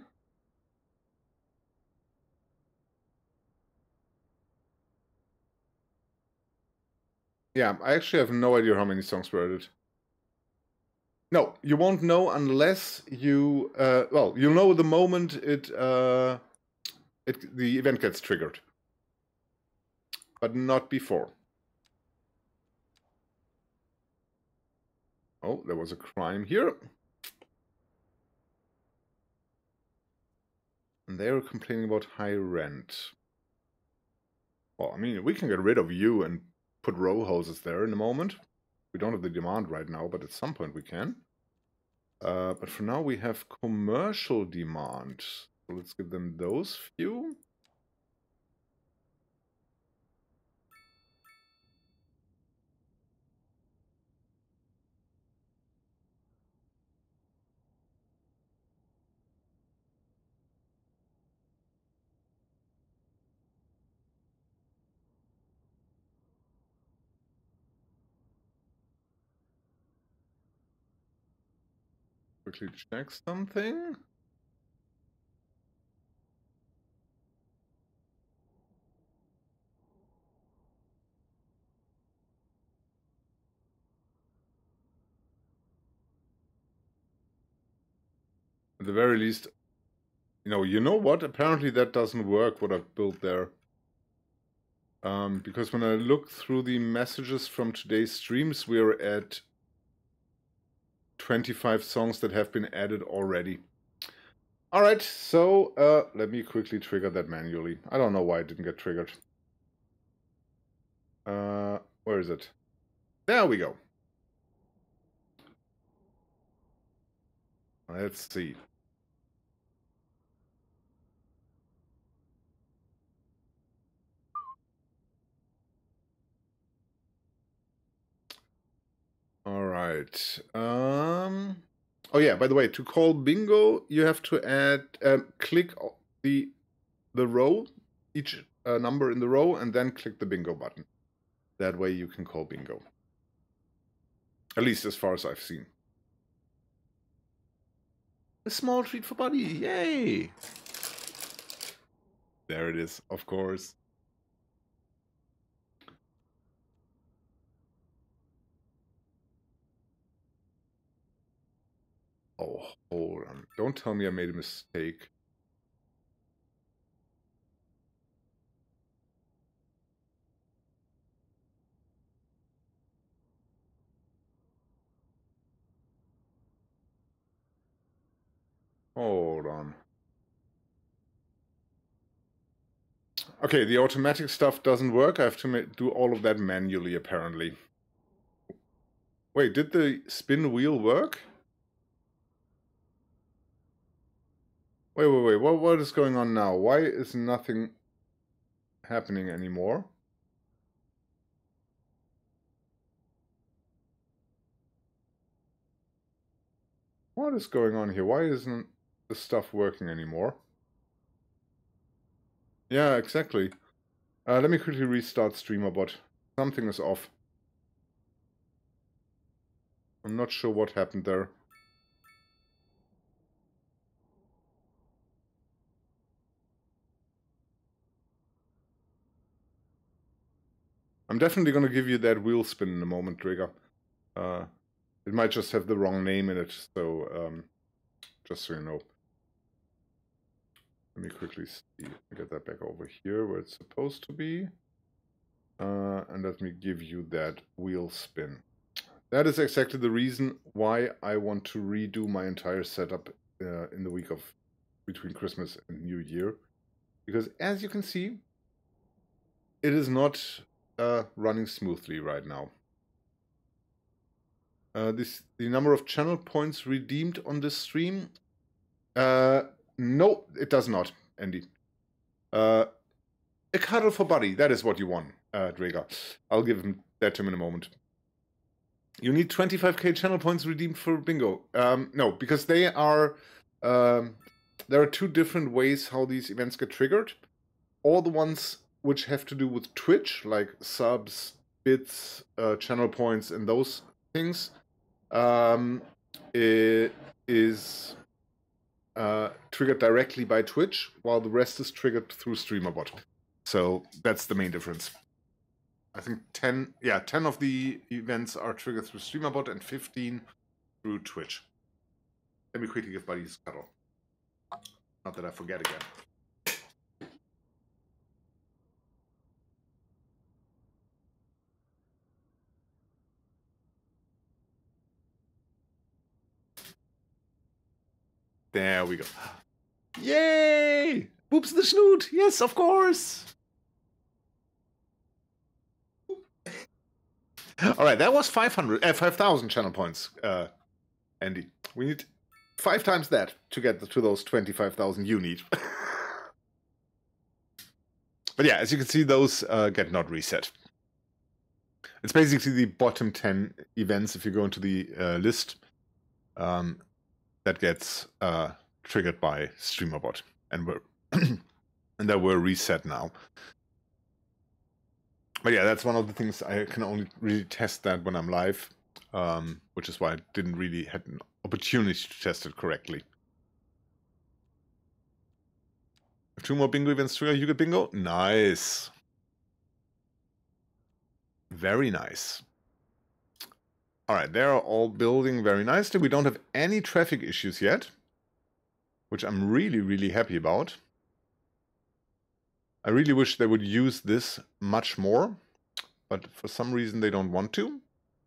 Yeah, I actually have no idea how many songs were added. No, you won't know unless you, uh, well, you'll know the moment it, uh, it, the event gets triggered. But not before. Oh, there was a crime here. And they were complaining about high rent. Well, I mean, we can get rid of you and put row houses there in a moment. We don't have the demand right now, but at some point we can. Uh, but for now we have commercial demand. So let's give them those few. Quickly check something. At the very least, you know, you know what? Apparently that doesn't work, what I've built there. Um, because when I look through the messages from today's streams, we're at twenty-five songs that have been added already. All right, so uh, let me quickly trigger that manually. I don't know why it didn't get triggered. Uh, where is it? There we go. Let's see. All right. Um. Oh yeah. By the way, to call bingo, you have to add um, click the the row, each uh, number in the row, and then click the bingo button. That way you can call bingo. At least as far as I've seen. A small treat for Buddy. Yay! There it is. Of course. Oh, hold on. Don't tell me I made a mistake. Hold on. Okay, the automatic stuff doesn't work. I have to do all of that manually, apparently. Wait, did the spin wheel work? Wait, wait, wait. What, what is going on now? Why is nothing happening anymore? What is going on here? Why isn't the stuff working anymore? Yeah, exactly. Uh, let me quickly restart StreamerBot. Something is off. I'm not sure what happened there. I'm definitely going to give you that wheel spin in a moment, Trigger. Uh, it might just have the wrong name in it, so um, just so you know. Let me quickly see. Get that back over here where it's supposed to be. Uh, and let me give you that wheel spin. That is exactly the reason why I want to redo my entire setup uh, in the week of between Christmas and New Year. Because as you can see, it is not uh, running smoothly right now. Uh, this the number of channel points redeemed on this stream. Uh, no, it does not, Andy. Uh, a cuddle for Buddy. That is what you won, uh, Draga. I'll give him that to him in a moment. You need twenty-five K channel points redeemed for bingo. Um, no, because they are... Um, there are two different ways how these events get triggered. All the ones which have to do with Twitch, like subs, bits, uh, channel points, and those things, um, it is uh, triggered directly by Twitch, while the rest is triggered through StreamerBot. So that's the main difference. I think ten, yeah, ten of the events are triggered through StreamerBot and fifteen through Twitch. Let me quickly give Buddy's cuddle. Not that I forget again. There we go. Yay! Whoops the snoot! Yes, of course! Alright, that was five hundred, uh, five thousand channel points, uh, Andy. We need five times that to get to those twenty-five thousand you need. But yeah, as you can see, those uh, get not reset. It's basically the bottom ten events, if you go into the uh, list, um, that gets uh, triggered by StreamerBot. And, we're and that were reset now. But yeah, that's one of the things I can only really test that when I'm live, um, which is why I didn't really had an opportunity to test it correctly. Two more bingo events trigger, you get bingo? Nice. Very nice. All right, they're all building very nicely. We don't have any traffic issues yet, which I'm really, really happy about. I really wish they would use this much more, but for some reason they don't want to.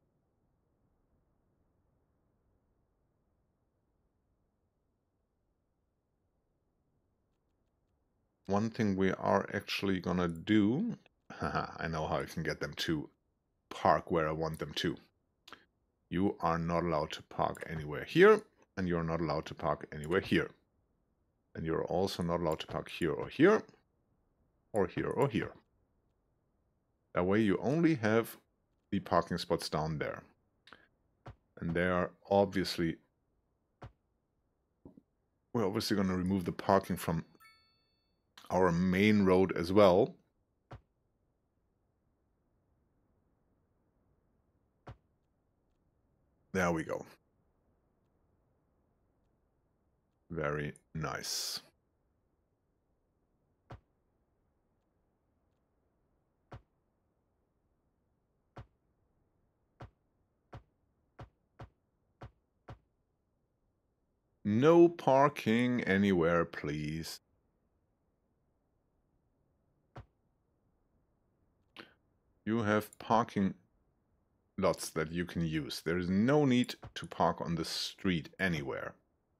One thing we are actually gonna do, haha, I know how I can get them to park where I want them to. You are not allowed to park anywhere here, and you're not allowed to park anywhere here. And you're also not allowed to park here or here, or here or here. That way you only have the parking spots down there. And they are obviously, we're obviously going to remove the parking from our main road as well. There we go. Very nice. No parking anywhere, please. You have parking lots that you can use. There is no need to park on the street anywhere.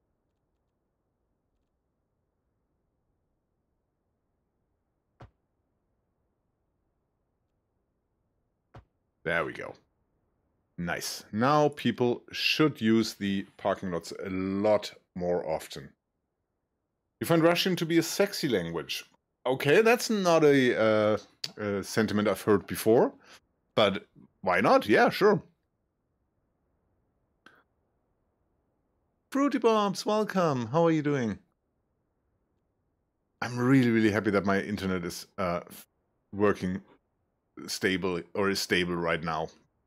There we go. Nice. Now people should use the parking lots a lot more often. You find Russian to be a sexy language. Okay, that's not a, uh, a sentiment I've heard before, but why not? Yeah, sure. Fruity Bombs, welcome. How are you doing? I'm really, really happy that my internet is uh, working stable or is stable right now.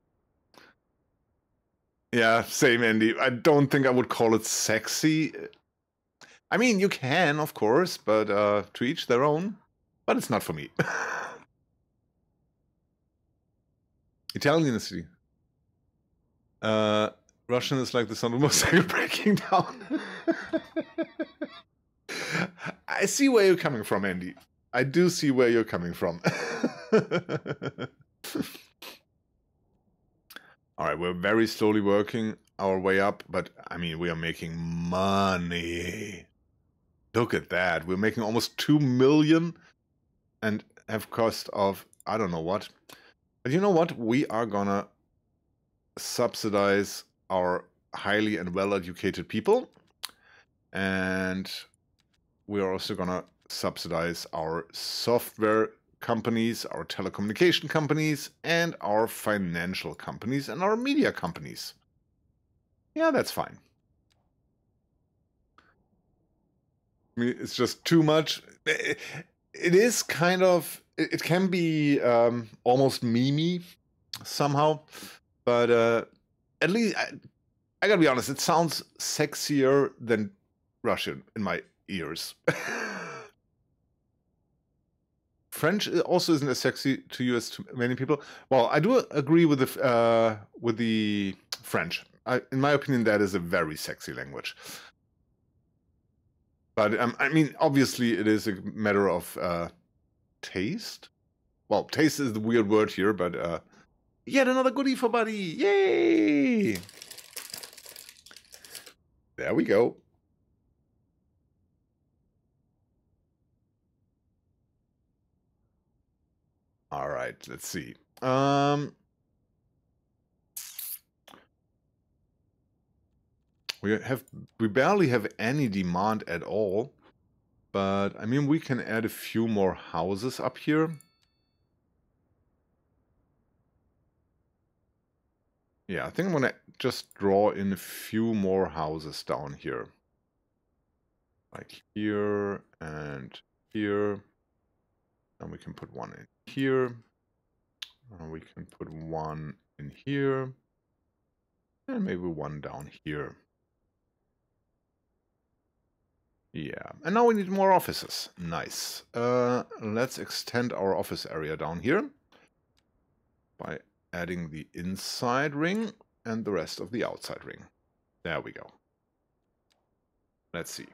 Yeah, same, Andy. I don't think I would call it sexy. I mean, you can, of course, but uh, to each their own. But it's not for me. Italian is the uh, Russian is like the sound of a motorcycle breaking down. I see where you're coming from, Andy. I do see where you're coming from. All right, we're very slowly working our way up, but I mean, we are making money. Look at that. We're making almost two million and have cost of, I don't know what. But you know what? We are gonna subsidize our highly and well-educated people. And we are also gonna subsidize our software companies, our telecommunication companies, and our financial companies, and our media companies. Yeah, that's fine. I mean, it's just too much. It is kind of, it can be um, almost memey somehow, but uh, at least, I, I gotta be honest, it sounds sexier than Russian in my ears. French also isn't as sexy to you as to many people. Well, I do agree with the uh, with the French. I, in my opinion, that is a very sexy language. But um, I mean, obviously, it is a matter of uh, taste. Well, taste is the weird word here, but uh, yet another goodie for Buddy! Yay! There we go. All right, let's see. Um, we have we barely have any demand at all, but I mean we can add a few more houses up here. Yeah, I think I'm gonna just draw in a few more houses down here, like here and here. And we can put one in here. And we can put one in here. And maybe one down here. Yeah, and now we need more offices. Nice. Uh, let's extend our office area down here by adding the inside ring and the rest of the outside ring. There we go. Let's see.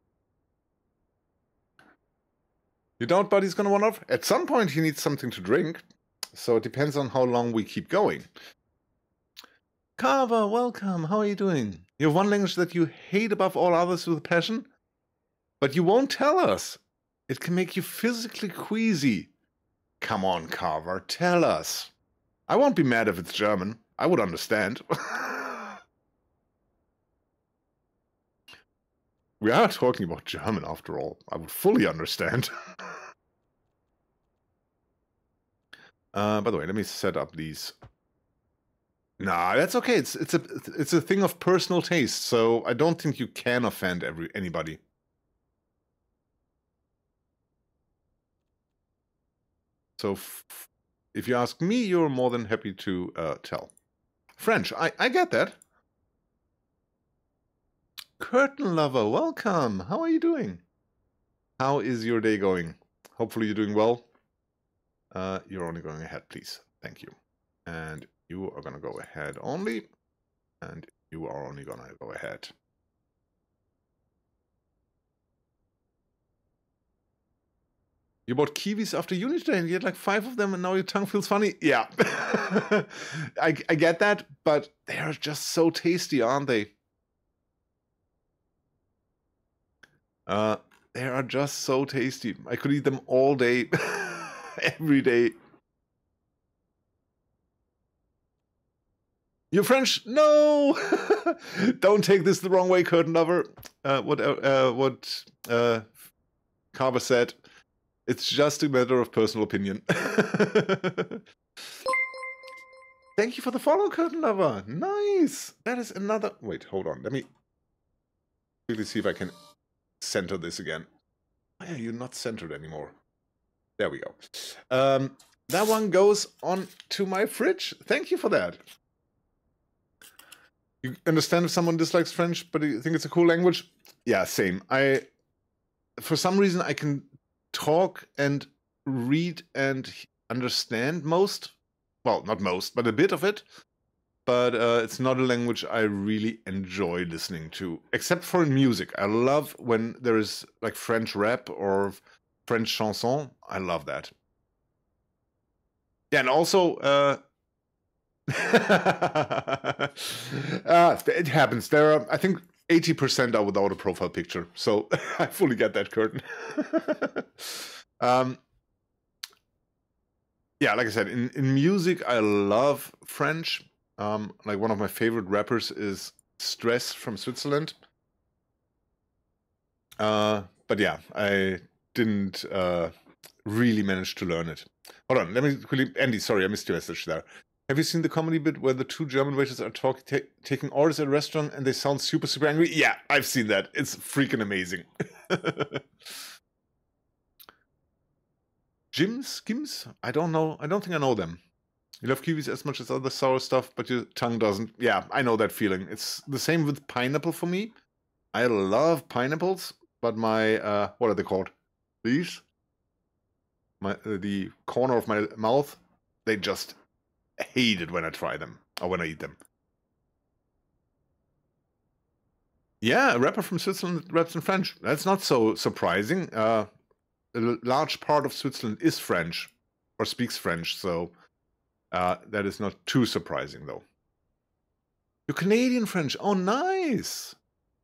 You doubt Buddy's gonna run off? At some point he needs something to drink, so it depends on how long we keep going. Carver, welcome. How are you doing? You have one language that you hate above all others with a passion, but you won't tell us. It can make you physically queasy. Come on, Carver, tell us. I won't be mad if it's German. I would understand. We are talking about German after all. I would fully understand. uh, by the way, let me set up these. Nah, that's okay. It's it's a it's a thing of personal taste, so I don't think you can offend every anybody. So f if you ask me, you're more than happy to uh, tell. French, I I get that. Curtain lover, welcome. How are you doing? How is your day going? Hopefully you're doing well. Uh, you're only going ahead, please. Thank you. And you are going to go ahead only. And you are only going to go ahead. You bought kiwis after uni today and you had like five of them and now your tongue feels funny? Yeah. I, I get that, but they are just so tasty, aren't they? Uh, they are just so tasty. I could eat them all day, every day. You're French? No! Don't take this the wrong way, curtain lover. Uh, what uh, what uh, Carver said. It's just a matter of personal opinion. Thank you for the follow, curtain lover. Nice. That is another... Wait, hold on. Let me quickly see if I can center this again. Why are you not centered anymore? There we go. Um, that one goes on to my fridge. Thank you for that. You understand if someone dislikes French, but you think it's a cool language? Yeah, same. I, for some reason, I can talk and read and understand most. Well, not most, but a bit of it. But uh, it's not a language I really enjoy listening to, except for in music. I love when there is like French rap or French chanson. I love that. Yeah, and also... Uh, uh, it happens. There are, I think, eighty percent are without a profile picture. So I fully get that, curtain. um, yeah, like I said, in, in music, I love French. Um, like one of my favorite rappers is Stress from Switzerland. Uh, but yeah, I didn't uh, really manage to learn it. Hold on, let me quickly... Andy, sorry, I missed your message there. Have you seen the comedy bit where the two German waiters are talk, ta taking orders at a restaurant and they sound super, super angry? Yeah, I've seen that. It's freaking amazing. Jims? Gims? I don't know. I don't think I know them. You love kiwis as much as other sour stuff, but your tongue doesn't. Yeah, I know that feeling. It's the same with pineapple for me. I love pineapples, but my, uh, what are they called? These? My, uh, the corner of my mouth, they just... hate it when I try them, or when I eat them. Yeah, a rapper from Switzerland raps in French. That's not so surprising. Uh, a large part of Switzerland is French, or speaks French, so uh, that is not too surprising, though. You're Canadian French. Oh, nice!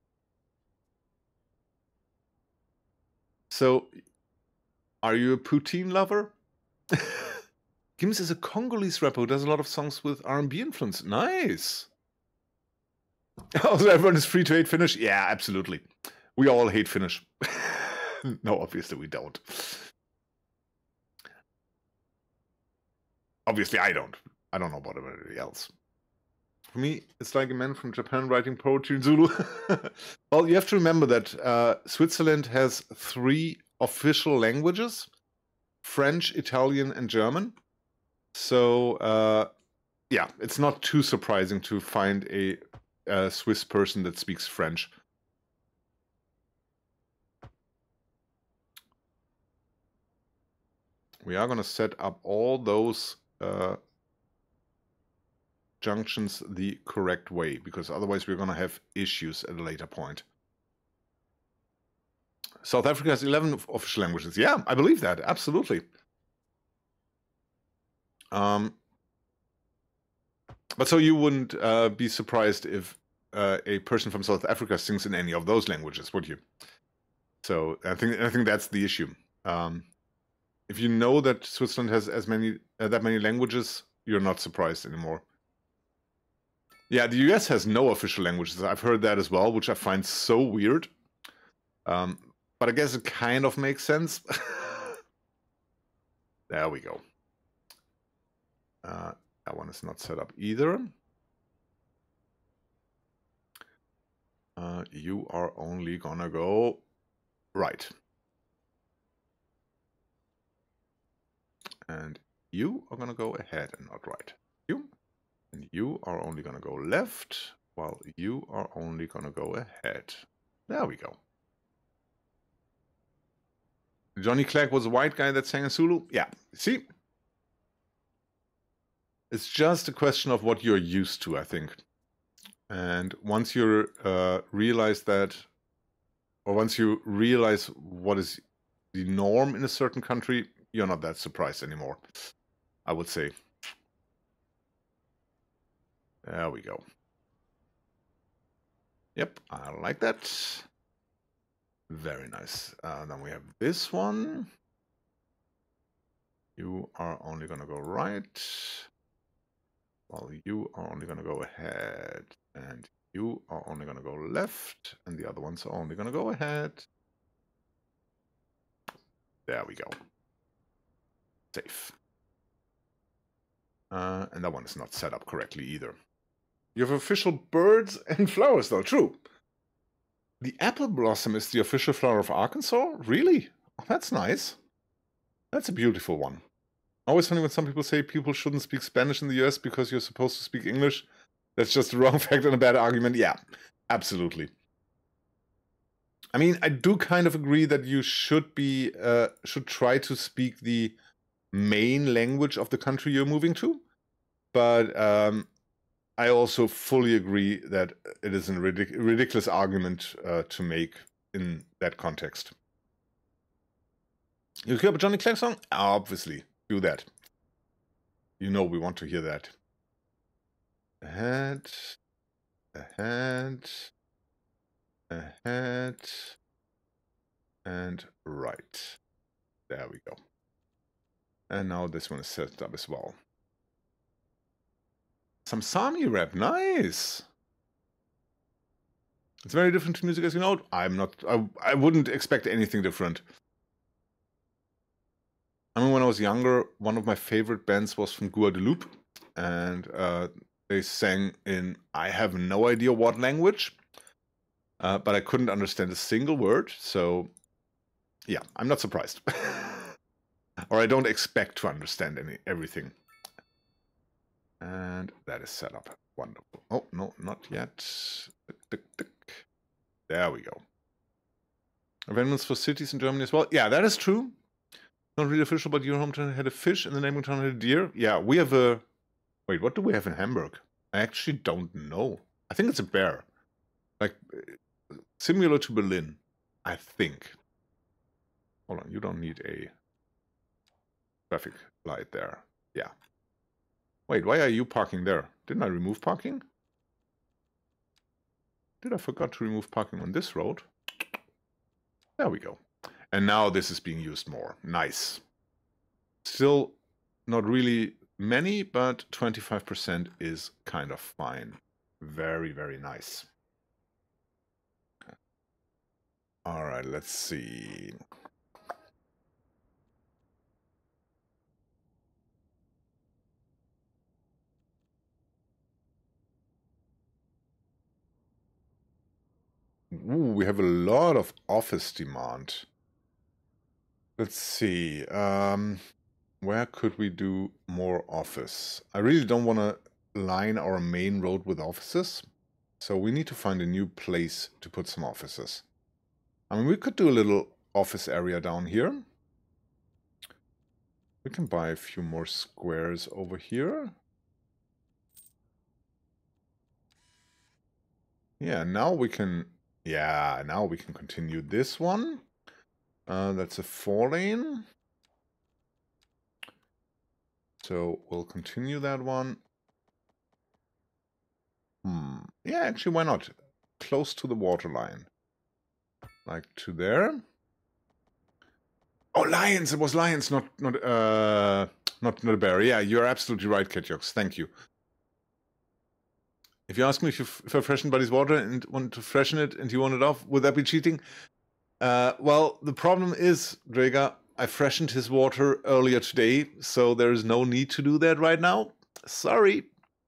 So, are you a poutine lover? Gims is a Congolese rapper who does a lot of songs with R and B influence. Nice. Also, everyone is free to hate Finnish? Yeah, absolutely. We all hate Finnish. No, obviously we don't. Obviously I don't. I don't know about anybody else. For me, it's like a man from Japan writing poetry in Zulu. Well, you have to remember that uh, Switzerland has three official languages. French, Italian, and German. So, uh, yeah, it's not too surprising to find a, a Swiss person that speaks French. We are going to set up all those uh, junctions the correct way, because otherwise we're going to have issues at a later point. South Africa has eleven official languages. Yeah, I believe that. Absolutely. Um, but so you wouldn't uh, be surprised if uh, a person from South Africa sings in any of those languages, would you? So I think I think that's the issue. Um, if you know that Switzerland has as many uh, that many languages, you're not surprised anymore. Yeah, the U S has no official languages. I've heard that as well, which I find so weird. Um, but I guess it kind of makes sense. There we go. Uh, that one is not set up either. Uh, you are only gonna go right. And you are gonna go ahead and not right. You. And you are only gonna go left, while you are only gonna go ahead. There we go. Johnny Clegg was a white guy that sang in Zulu? Yeah, see? It's just a question of what you're used to, I think. And once you uh, realize that, or once you realize what is the norm in a certain country, you're not that surprised anymore, I would say. There we go. Yep, I like that. Very nice. Uh, then we have this one. You are only going to go right. Well, you are only going to go ahead, and you are only going to go left, and the other ones are only going to go ahead. There we go. Safe. Uh, and that one is not set up correctly either. You have official birds and flowers, though. True. The apple blossom is the official flower of Arkansas? Really? Oh, that's nice. That's a beautiful one. Always funny when some people say people shouldn't speak Spanish in the U S because you're supposed to speak English. That's just the wrong fact and a bad argument. Yeah, absolutely. I mean, I do kind of agree that you should be, uh, should try to speak the main language of the country you're moving to. But um, I also fully agree that it is a ridic ridiculous argument uh, to make in that context. You hear a Johnny Clegg song? Obviously, do that. You know we want to hear that. Ahead, ahead, ahead, and right. There we go. And now this one is set up as well. Some Sami rap, nice. It's very different to music, as you know. I'm not. I, I wouldn't expect anything different. I mean, when I was younger, one of my favorite bands was from Guadeloupe, and uh, they sang in I have no idea what language, uh, but I couldn't understand a single word. So, yeah, I'm not surprised, or I don't expect to understand any everything. And that is set up. Wonderful. Oh, no, not yet. There we go. Amendments for cities in Germany as well. Yeah, that is true. Not really official, but your hometown had a fish and the neighboring town had a deer. Yeah, we have a... Wait, what do we have in Hamburg? I actually don't know. I think it's a bear. Like, similar to Berlin, I think. Hold on, you don't need a traffic light there. Yeah. Wait, why are you parking there? Didn't I remove parking? Did I forget to remove parking on this road? There we go. And now this is being used more. Nice. Still not really many, but twenty-five percent is kind of fine. Very, very nice. All right, let's see. Ooh, we have a lot of office demand. Let's see. Um, where could we do more office? I really don't want to line our main road with offices. So we need to find a new place to put some offices. I mean, we could do a little office area down here. We can buy a few more squares over here. Yeah, now we can... Yeah, now we can continue this one. Uh, that's a four lane. So we'll continue that one. Hmm. Yeah, actually, why not? Close to the water line. Like to there. Oh, lions! It was lions, not not uh not not a bear. Yeah, you're absolutely right, Ketjox. Thank you. If you ask me if, you if I freshen Buddy's water and want to freshen it and you want it off, would that be cheating? Uh, well, the problem is, Draga, I freshened his water earlier today, so there is no need to do that right now. Sorry.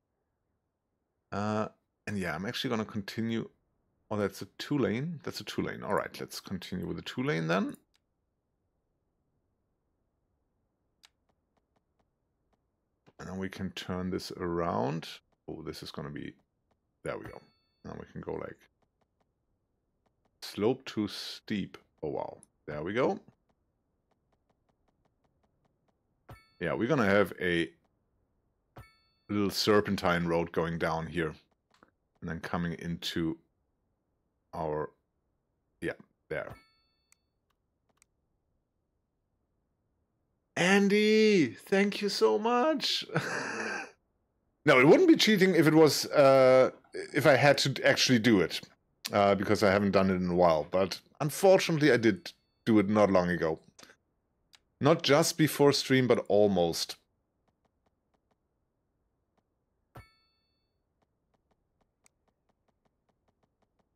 Uh, and yeah, I'm actually going to continue. Oh, that's a two lane. That's a two lane. All right, let's continue with the two lane then. And then we can turn this around. Oh, this is going to be... There we go. Now we can go like... Slope too steep. Oh, wow. There we go. Yeah, we're going to have a little serpentine road going down here. And then coming into our... Yeah, there. Andy, thank you so much. No, it wouldn't be cheating if it was... Uh, if I had to actually do it. Uh, because I haven't done it in a while. But unfortunately, I did do it not long ago. Not just before stream, but almost.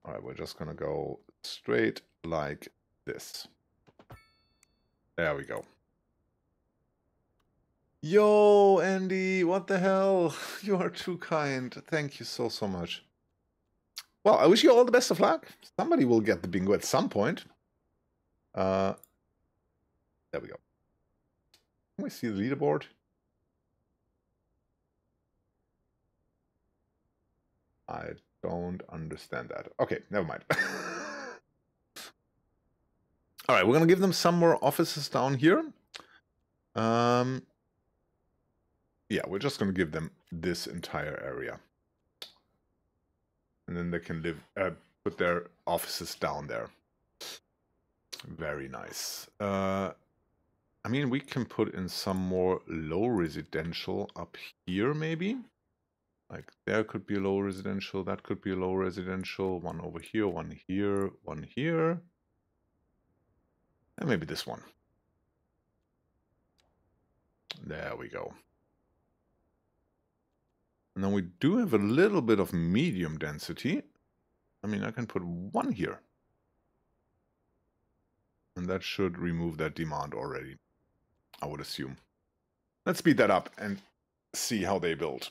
All right, we're just gonna go straight like this. There we go. Yo, Andy, what the hell? You are too kind. Thank you so, so much. Well, I wish you all the best of luck. Somebody will get the bingo at some point. Uh, there we go. Can we see the leaderboard? I don't understand that. Okay, never mind. All right, we're going to give them some more offices down here. Um, yeah, we're just going to give them this entire area. And then they can live, uh, put their offices down there. Very nice. Uh, I mean, we can put in some more low residential up here, maybe. Like, there could be a low residential, that could be a low residential. One over here, one here, one here. And maybe this one. There we go. And then we do have a little bit of medium density. I mean, I can put one here. And that should remove that demand already, I would assume. Let's speed that up and see how they build.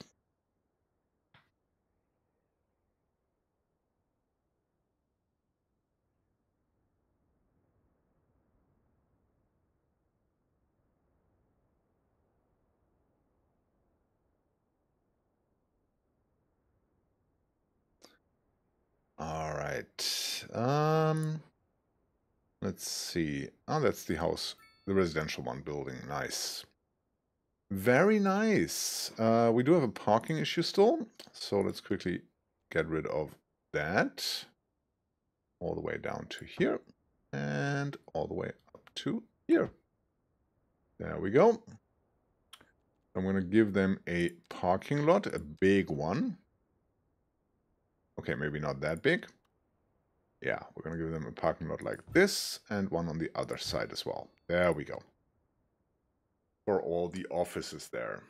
All right. Um, let's see. Oh, that's the house. The residential one building. Nice. Very nice. Uh, we do have a parking issue still. So let's quickly get rid of that. All the way down to here. And all the way up to here. There we go. I'm going to give them a parking lot, a big one. Okay, maybe not that big. Yeah, we're going to give them a parking lot like this and one on the other side as well. There we go. For all the offices there.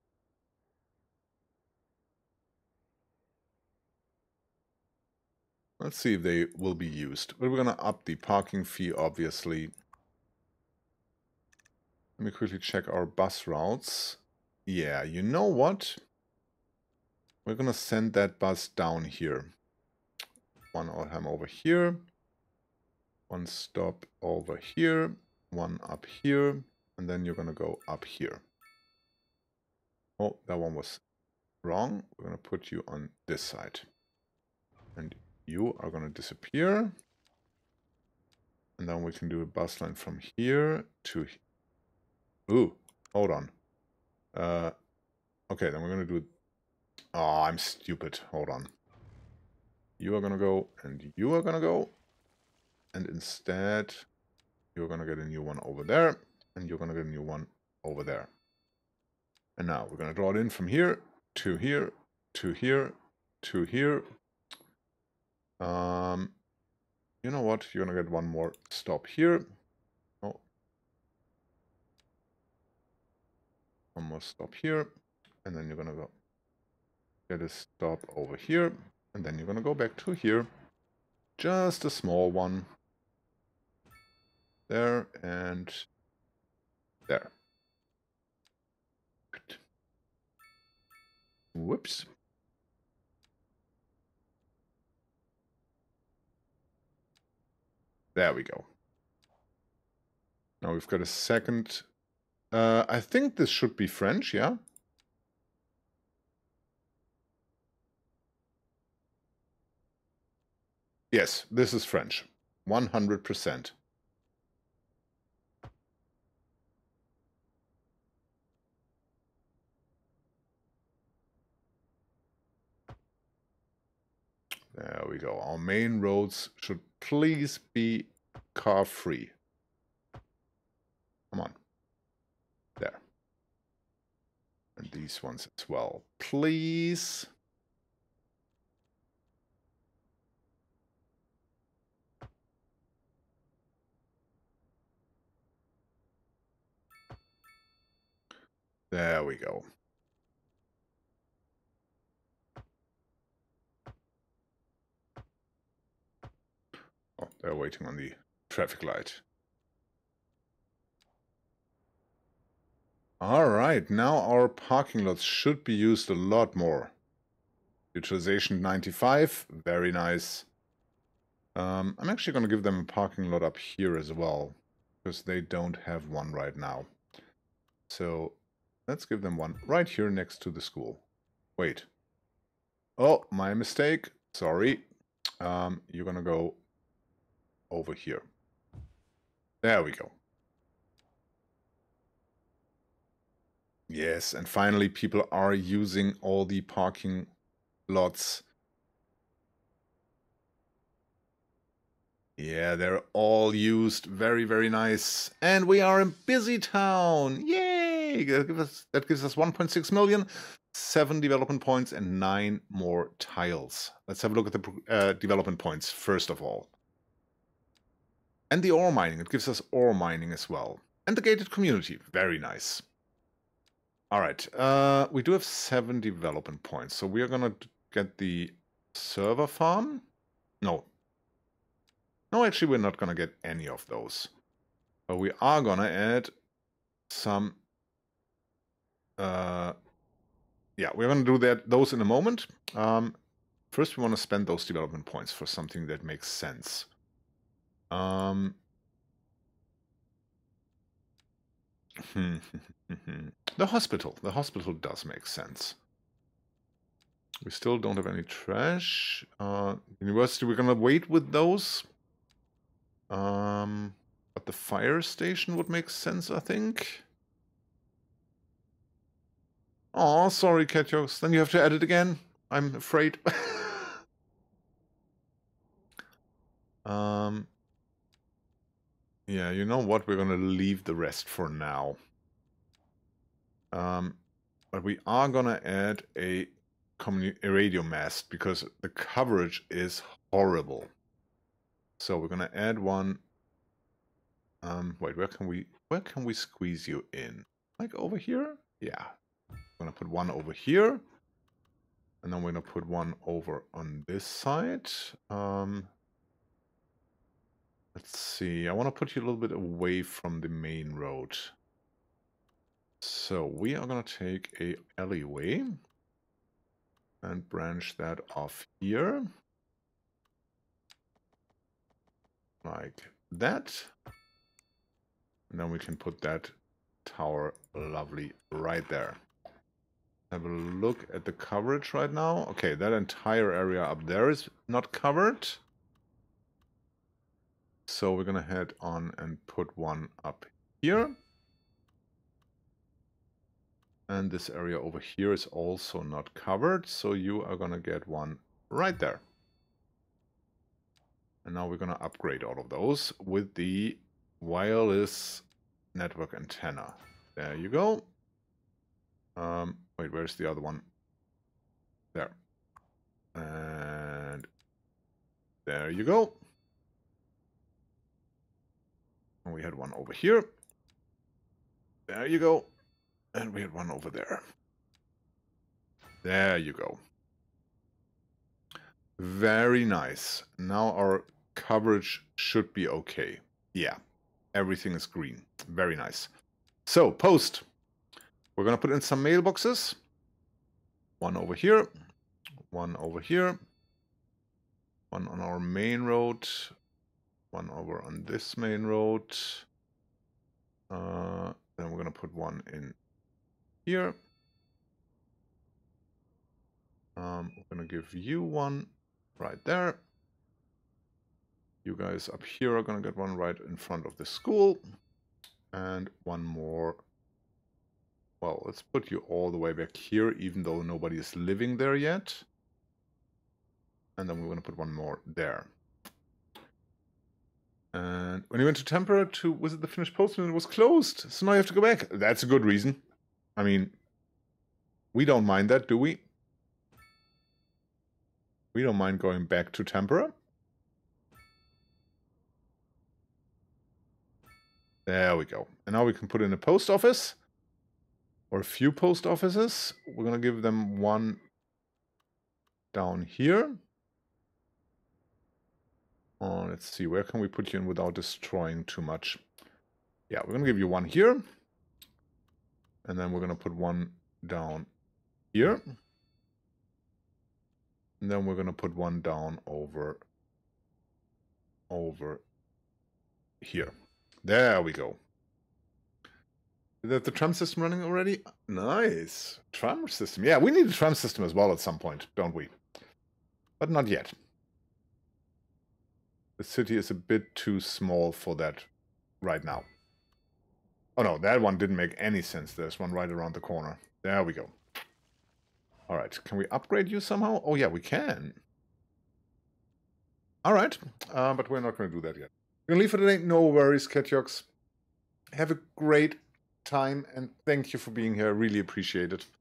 Let's see if they will be used. But we're going to up the parking fee, obviously. Let me quickly check our bus routes. Yeah, you know what? We're going to send that bus down here. One time over here. One stop over here. One up here. And then you're going to go up here. Oh, that one was wrong. We're going to put you on this side. And you are going to disappear. And then we can do a bus line from here to... Ooh, hold on. Uh, okay, then we're going to do... Oh, I'm stupid. Hold on. You are going to go, and you are going to go. And instead, you're going to get a new one over there. And you're going to get a new one over there. And now we're going to draw it in from here to here to here to here. Um, you know what? You're going to get one more stop here. Oh. One more stop here. And then you're going to go get a stop over here. And then you're going to go back to here. Just a small one. There and there. Whoops. There we go. Now we've got a second. Uh, I think this should be French, yeah? Yes, this is French. one hundred percent. There we go. Our main roads should please be car-free. Come on. There. And these ones as well. Please. There we go. waiting on the traffic light. Alright, now our parking lots should be used a lot more. Utilization ninety-five, very nice. Um, I'm actually going to give them a parking lot up here as well, because they don't have one right now. So let's give them one right here next to the school. Wait. Oh, my mistake. Sorry. Um, you're going to go over here. There we go. Yes, and finally people are using all the parking lots. Yeah, they're all used. Very, very nice. And we are in Busy Town. Yay! That gives us, that gives us one point six million, seven development points, and nine more tiles. Let's have a look at the uh, development points first of all. And the ore mining. It gives us ore mining as well. And the gated community. Very nice. Alright, uh, we do have seven development points. So we are going to get the server farm. No. No, actually, we're not going to get any of those. But we are going to add some... Uh, yeah, we're going to do that those in a moment. Um, first, we want to spend those development points for something that makes sense. Um, the hospital. The hospital does make sense. We still don't have any trash. Uh, university, we're going to wait with those. Um, but the fire station would make sense, I think. Oh, sorry, Katyos. Then you have to add it again. I'm afraid. um, yeah, you know what? We're going to leave the rest for now. Um, but we are going to add a, a radio mast because the coverage is horrible. So we're going to add one. Um, wait, where can we where can we squeeze you in? Like over here? Yeah. I'm going to put one over here. And then we're going to put one over on this side. Um, let's see. I want to put you a little bit away from the main road. So we are going to take a alleyway and branch that off here. Like that. And then we can put that tower lovely right there. Have a look at the coverage right now. Okay, that entire area up there is not covered. So we're going to head on and put one up here. And this area over here is also not covered. So you are going to get one right there. And now we're going to upgrade all of those with the wireless network antenna. There you go. Um, wait, where's the other one? There. And there you go. And we had one over here. There you go. And we had one over there. There you go. Very nice. Now our coverage should be okay. Yeah. Everything is green. Very nice. So, post. We're going to put in some mailboxes. One over here. One over here. One on our main road. One over on this main road. Uh, then we're going to put one in here. Um, we're going to give you one right there. You guys up here are going to get one right in front of the school. And one more. Well, let's put you all the way back here, even though nobody is living there yet. And then we're going to put one more there. And when you went to Tempera to visit the finished postman, it was closed. So now you have to go back. That's a good reason. I mean, we don't mind that, do we? We don't mind going back to Tempera. There we go. And now we can put in a post office. Or a few post offices. We're going to give them one down here. Oh, let's see, where can we put you in without destroying too much? Yeah, we're going to give you one here. And then we're going to put one down here. And then we're going to put one down over, over here. There we go. Is that the tram system running already? Nice. Tram system. Yeah, we need a tram system as well at some point, don't we? But not yet. The city is a bit too small for that right now. Oh no, that one didn't make any sense. There's one right around the corner. There we go. Alright, can we upgrade you somehow? Oh yeah, we can. Alright, uh, but we're not going to do that yet. We're going to leave for today. No worries, Ketyoks. Have a great time, and thank you for being here. I really appreciate it.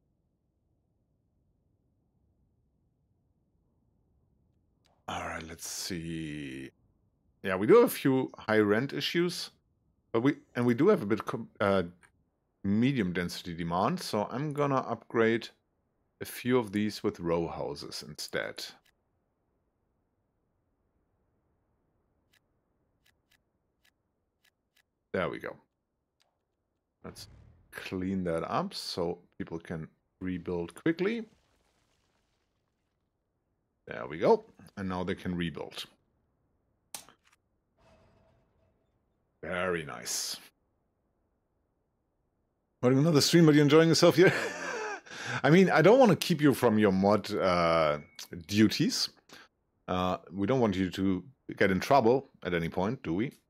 Alright, let's see. Yeah, we do have a few high rent issues, but we and we do have a bit uh, medium density demand, so I'm gonna upgrade a few of these with row houses instead. There we go. Let's clean that up so people can rebuild quickly. There we go. And now they can rebuild. Very nice. What, another stream? Are you enjoying yourself here? I mean, I don't want to keep you from your mod uh, duties. Uh, we don't want you to get in trouble at any point, do we?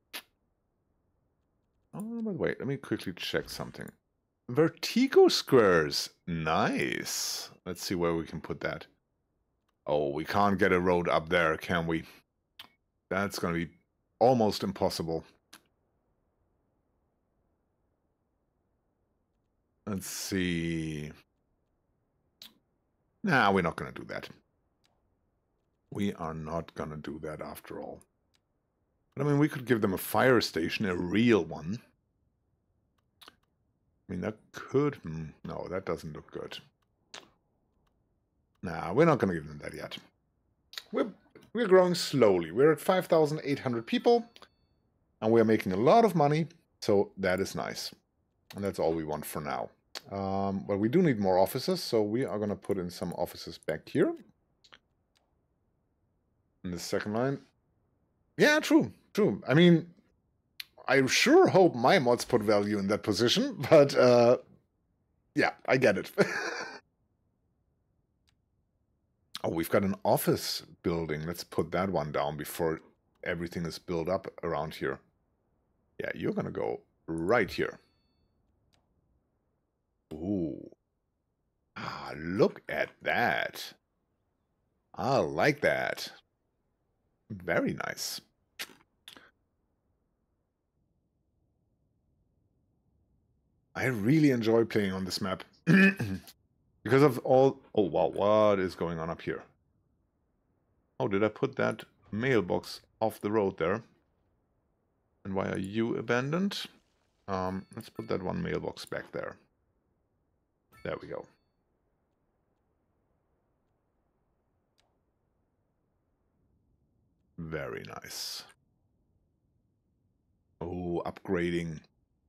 Oh, by the way, let me quickly check something. Vertigo squares. Nice. Let's see where we can put that. Oh, we can't get a road up there, can we? That's going to be almost impossible. Let's see. Nah, we're not going to do that. We are not going to do that after all. But I mean, we could give them a fire station, a real one. I mean, that could... Hmm, no, that doesn't look good. Nah, we're not going to give them that yet. We're, we're growing slowly. We're at five thousand eight hundred people. And we're making a lot of money. So that is nice. And that's all we want for now. Um, but we do need more offices. So we are going to put in some offices back here. In the second line. Yeah, true. True. I mean, I sure hope my mods put value in that position. But, uh, yeah, I get it. Oh, we've got an office building. Let's put that one down before everything is built up around here. Yeah, you're going to go right here. Ooh. Ah, look at that. I like that. Very nice. I really enjoy playing on this map. Because of all... Oh, wow, what is going on up here? Oh, did I put that mailbox off the road there? And why are you abandoned? Um, let's put that one mailbox back there. There we go. Very nice. Oh, upgrading.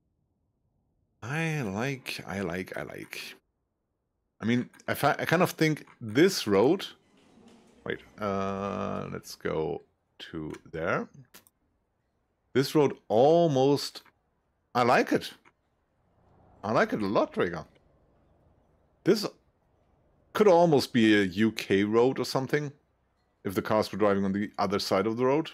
I like, I like, I like. I mean, I, I kind of think this road... Wait, uh, let's go to there. This road almost... I like it. I like it a lot, Drager. This could almost be a U K road or something, if the cars were driving on the other side of the road.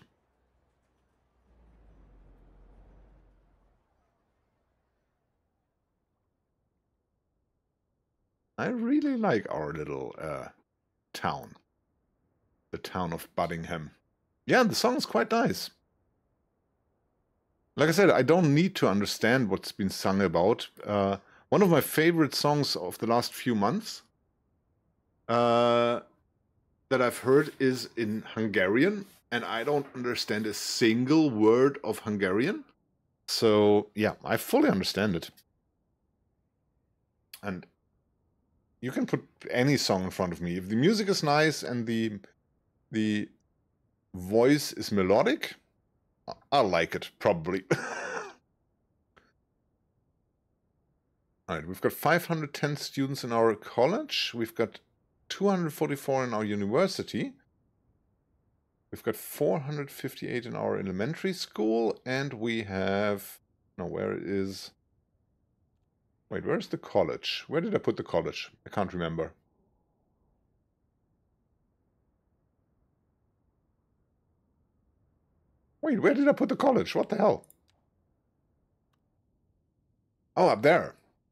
I really like our little uh, town. The town of Buddingham. Yeah, the song is quite nice. Like I said, I don't need to understand what's been sung about. Uh, one of my favorite songs of the last few months uh, that I've heard is in Hungarian, and I don't understand a single word of Hungarian. So, yeah, I fully understand it. And you can put any song in front of me. If the music is nice and the the voice is melodic. I like it, probably. Alright, we've got five hundred ten students in our college. We've got two hundred forty-four in our university. We've got four hundred fifty-eight in our elementary school. And we have... No, where is... Wait, where's the college? Where did I put the college? I can't remember. Wait, where did I put the college? What the hell? Oh, up there.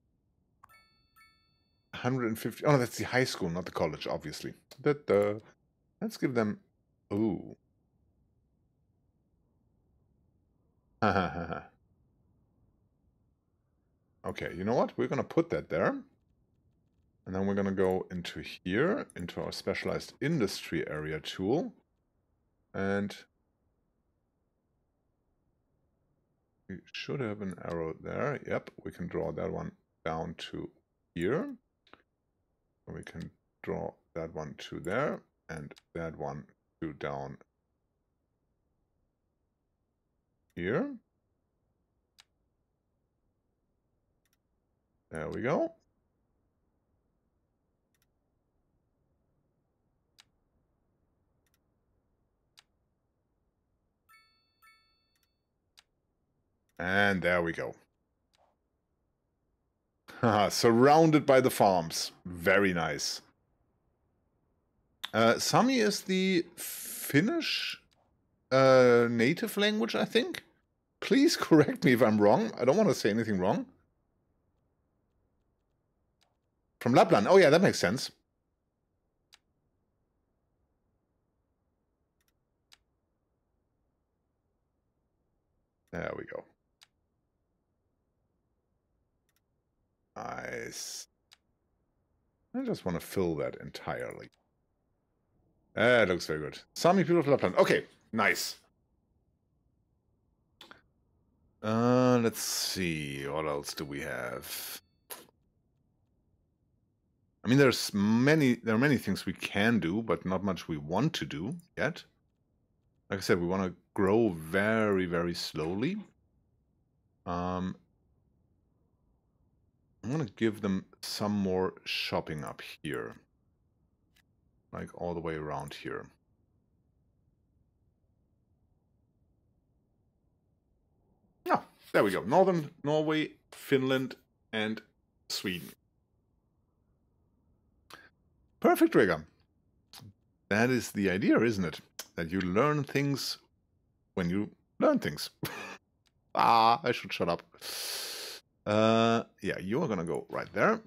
one hundred fifty. Oh, that's the high school, not the college, obviously. That, uh, let's give them... Ooh. Okay, you know what? We're going to put that there. And then we're going to go into here, into our specialized industry area tool. And we should have an arrow there. Yep, we can draw that one down to here. And we can draw that one to there, and that one to down here. There we go. And there we go. Surrounded by the farms. Very nice. Uh, Sami is the Finnish uh, native language, I think. Please correct me if I'm wrong. I don't want to say anything wrong. From Lapland. Oh yeah, that makes sense. There we go. Nice. I just want to fill that entirely. That looks very good. Sami people of Lapland. Okay, nice. Uh, let's see. What else do we have? I mean, there's many. There are many things we can do, but not much we want to do yet. Like I said, we want to grow very, very slowly. Um, I'm going to give them some more shopping up here. Like all the way around here. Yeah, there we go. Northern Norway, Finland, and Sweden. Perfect, Rigger. That is the idea, isn't it? That you learn things when you learn things. Ah, I should shut up. Uh, yeah, you are going to go right there.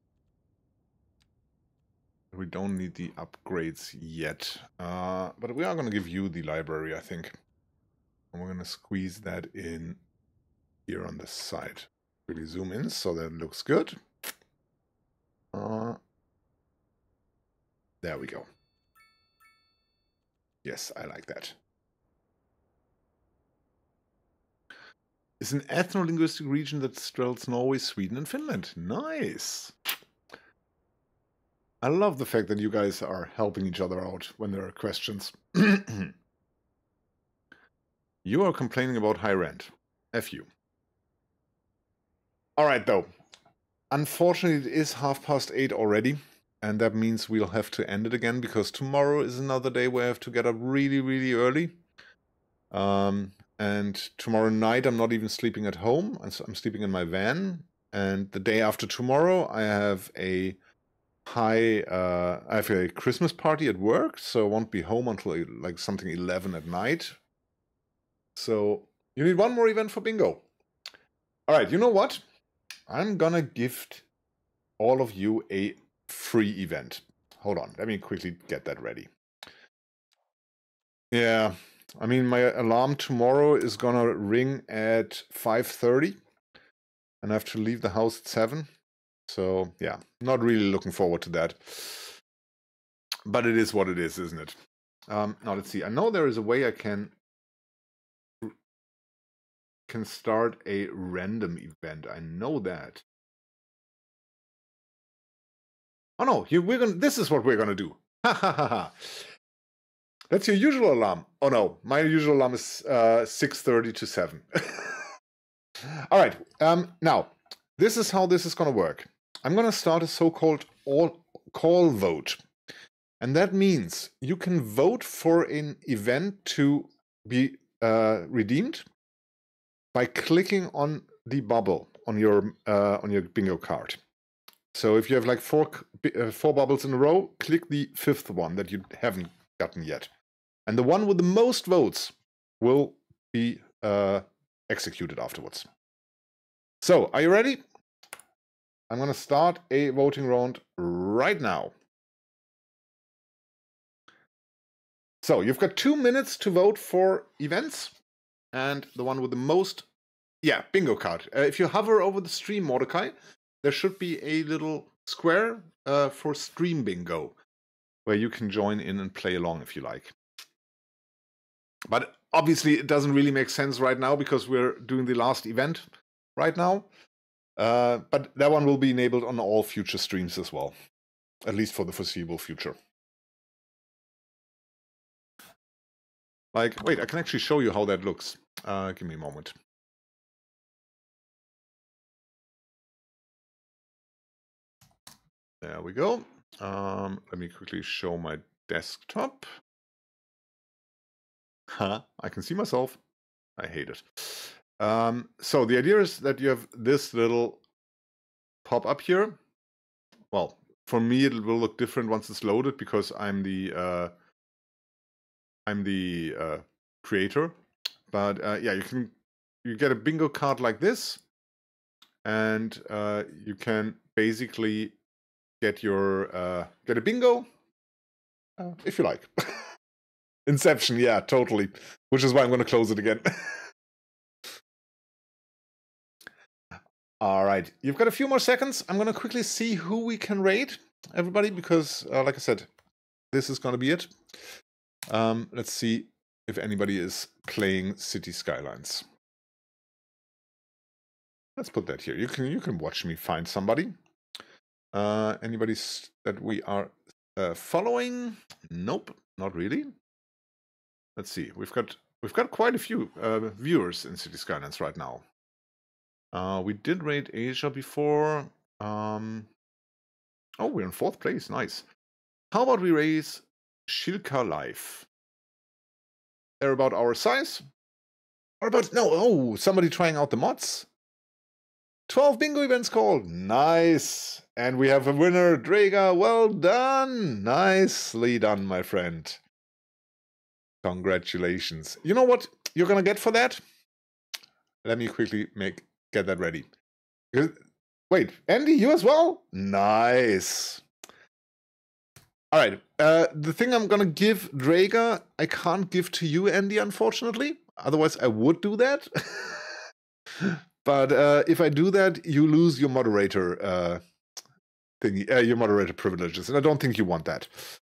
We don't need the upgrades yet. Uh, but we are going to give you the library, I think. And we're going to squeeze that in here on the side. Really zoom in so that it looks good. Uh, there we go. Yes, I like that. It's an ethno-linguistic region that straddles Norway, Sweden, and Finland. Nice. I love the fact that you guys are helping each other out when there are questions. You are complaining about high rent. F you. All right, though. Unfortunately, it is half past eight already. And that means we'll have to end it again because tomorrow is another day where I have to get up really, really early. Um, and tomorrow night, I'm not even sleeping at home. I'm sleeping in my van. And the day after tomorrow, I have a high, uh, I have a Christmas party at work. So I won't be home until like something eleven at night. So you need one more event for bingo. All right, you know what? I'm gonna gift all of you a free event. Hold on, let me quickly get that ready. Yeah, I mean, my alarm tomorrow is gonna ring at five thirty, and I have to leave the house at seven. So yeah, not really looking forward to that. But it is what it is, isn't it? Um, now let's see. I know there is a way I can can start a random event. I know that. Oh no, you, we're gonna. This is what we're gonna do. Ha ha ha ha. That's your usual alarm. Oh no, my usual alarm is uh, six thirty to seven. All right, um, now, this is how this is going to work. I'm going to start a so-called call vote. And that means you can vote for an event to be uh, redeemed by clicking on the bubble on your uh, on your bingo card. So if you have like four uh, four bubbles in a row, click the fifth one that you haven't gotten yet, and the one with the most votes will be uh, executed afterwards. So are you ready? I'm going to start a voting round right now. So you've got two minutes to vote for events, and the one with the most, yeah, bingo card. Uh, if you hover over the stream, Mordecai, there should be a little square uh, for stream bingo, where you can join in and play along if you like. But obviously it doesn't really make sense right now because we're doing the last event right now. Uh, but that one will be enabled on all future streams as well, at least for the foreseeable future. Like, wait, I can actually show you how that looks. Uh, give me a moment. There we go. Um, let me quickly show my desktop. Huh, I can see myself. I hate it. Um, so the idea is that you have this little pop-up here. Well, for me, it will look different once it's loaded because I'm the uh, I'm the uh, creator. But uh, yeah, you can you get a bingo card like this, and uh, you can basically get your uh, get a bingo uh, if you like. Inception, yeah, totally. Which is why I'm going to close it again. All right, you've got a few more seconds. I'm going to quickly see who we can raid, everybody, because, uh, like I said, this is going to be it. Um, let's see if anybody is playing City Skylines. Let's put that here. You can you can watch me find somebody. Uh, anybody that we are uh, following? Nope, not really. Let's see. We've got we've got quite a few uh, viewers in City Skylines right now. Uh, we did raid Asia before. Um, oh, we're in fourth place. Nice. How about we raise Shilka Life? They're about our size. Or about no? Oh, somebody trying out the mods. twelve bingo events called. Nice. And we have a winner, Draga. Well done. Nicely done, my friend. Congratulations. You know what you're going to get for that? Let me quickly make get that ready. Wait, Andy, you as well? Nice. All right. Uh, the thing I'm going to give Draga, I can't give to you, Andy, unfortunately. Otherwise, I would do that. But uh, if I do that, you lose your moderator uh, thingy, uh, your moderator privileges, and I don't think you want that.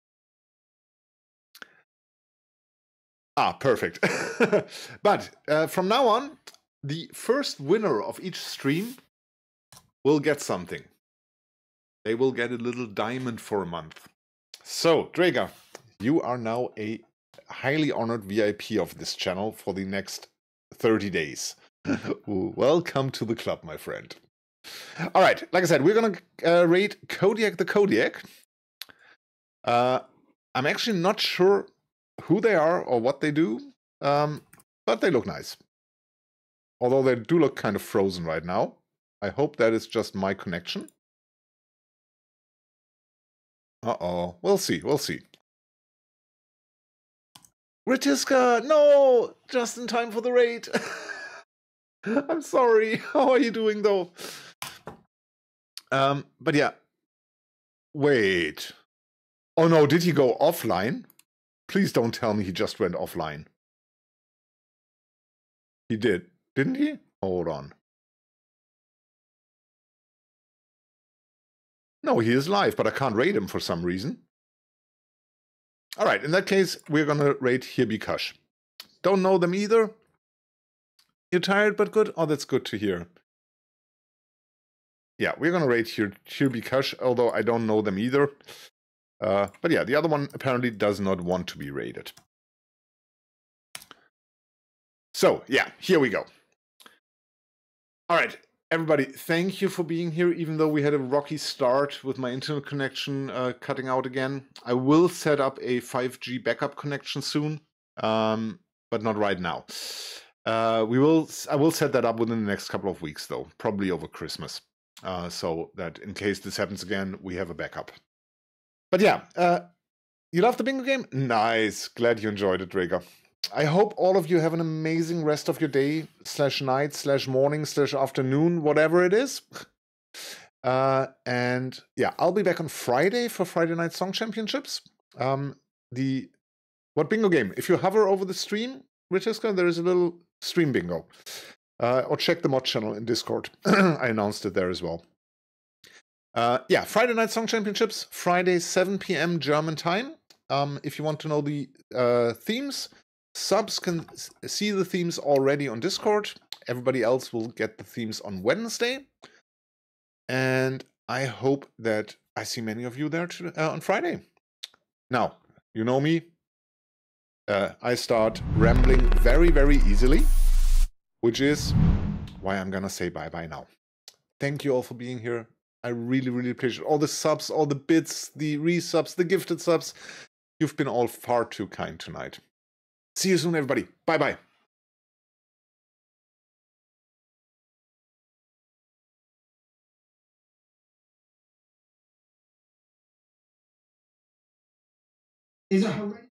Ah, perfect. But uh, from now on, the first winner of each stream will get something. They will get a little diamond for a month. So, Draga, you are now a highly honored V I P of this channel for the next thirty days. Welcome to the club, my friend. All right, like I said, we're going to uh, raid Kodiak the Kodiak. Uh, I'm actually not sure who they are or what they do, um, but they look nice. Although they do look kind of frozen right now. I hope that is just my connection. Uh-oh, we'll see, we'll see. Ritiska, no! Just in time for the raid. I'm sorry. How are you doing, though? Um, but yeah. Wait. Oh no, did he go offline? Please don't tell me he just went offline. He did, didn't he? Hold on. No, he is live, but I can't raid him for some reason. All right, in that case, we're going to raid Hirbikush. Don't know them either. You're tired but good? Oh, that's good to hear. Yeah, we're going to raid Hirbikush, although I don't know them either. Uh, but yeah, the other one apparently does not want to be raided. So yeah, here we go. All right, everybody, thank you for being here, even though we had a rocky start with my internet connection uh, cutting out again. I will set up a five G backup connection soon, um, but not right now. Uh, we will. I will set that up within the next couple of weeks, though, probably over Christmas, uh, so that in case this happens again, we have a backup. But yeah, uh, you love the bingo game? Nice. Glad you enjoyed it, Rhaegar. I hope all of you have an amazing rest of your day, slash night, slash morning, slash afternoon, whatever it is. Uh, and yeah, I'll be back on Friday for Friday Night Song Championships. Um, the what bingo game? If you hover over the stream, Ritiska, there is a little stream bingo. Uh, or check the mod channel in Discord. I announced it there as well. Uh, yeah, Friday Night Song Championships, Friday, seven p m German time. Um, if you want to know the uh, themes, subs can see the themes already on Discord. Everybody else will get the themes on Wednesday. And I hope that I see many of you there to, uh, on Friday. Now, you know me. Uh, I start rambling very, very easily, which is why I'm going to say bye-bye now. Thank you all for being here. I really, really appreciate all the subs, all the bits, the resubs, the gifted subs. You've been all far too kind tonight. See you soon, everybody. Bye-bye. Is a horrendous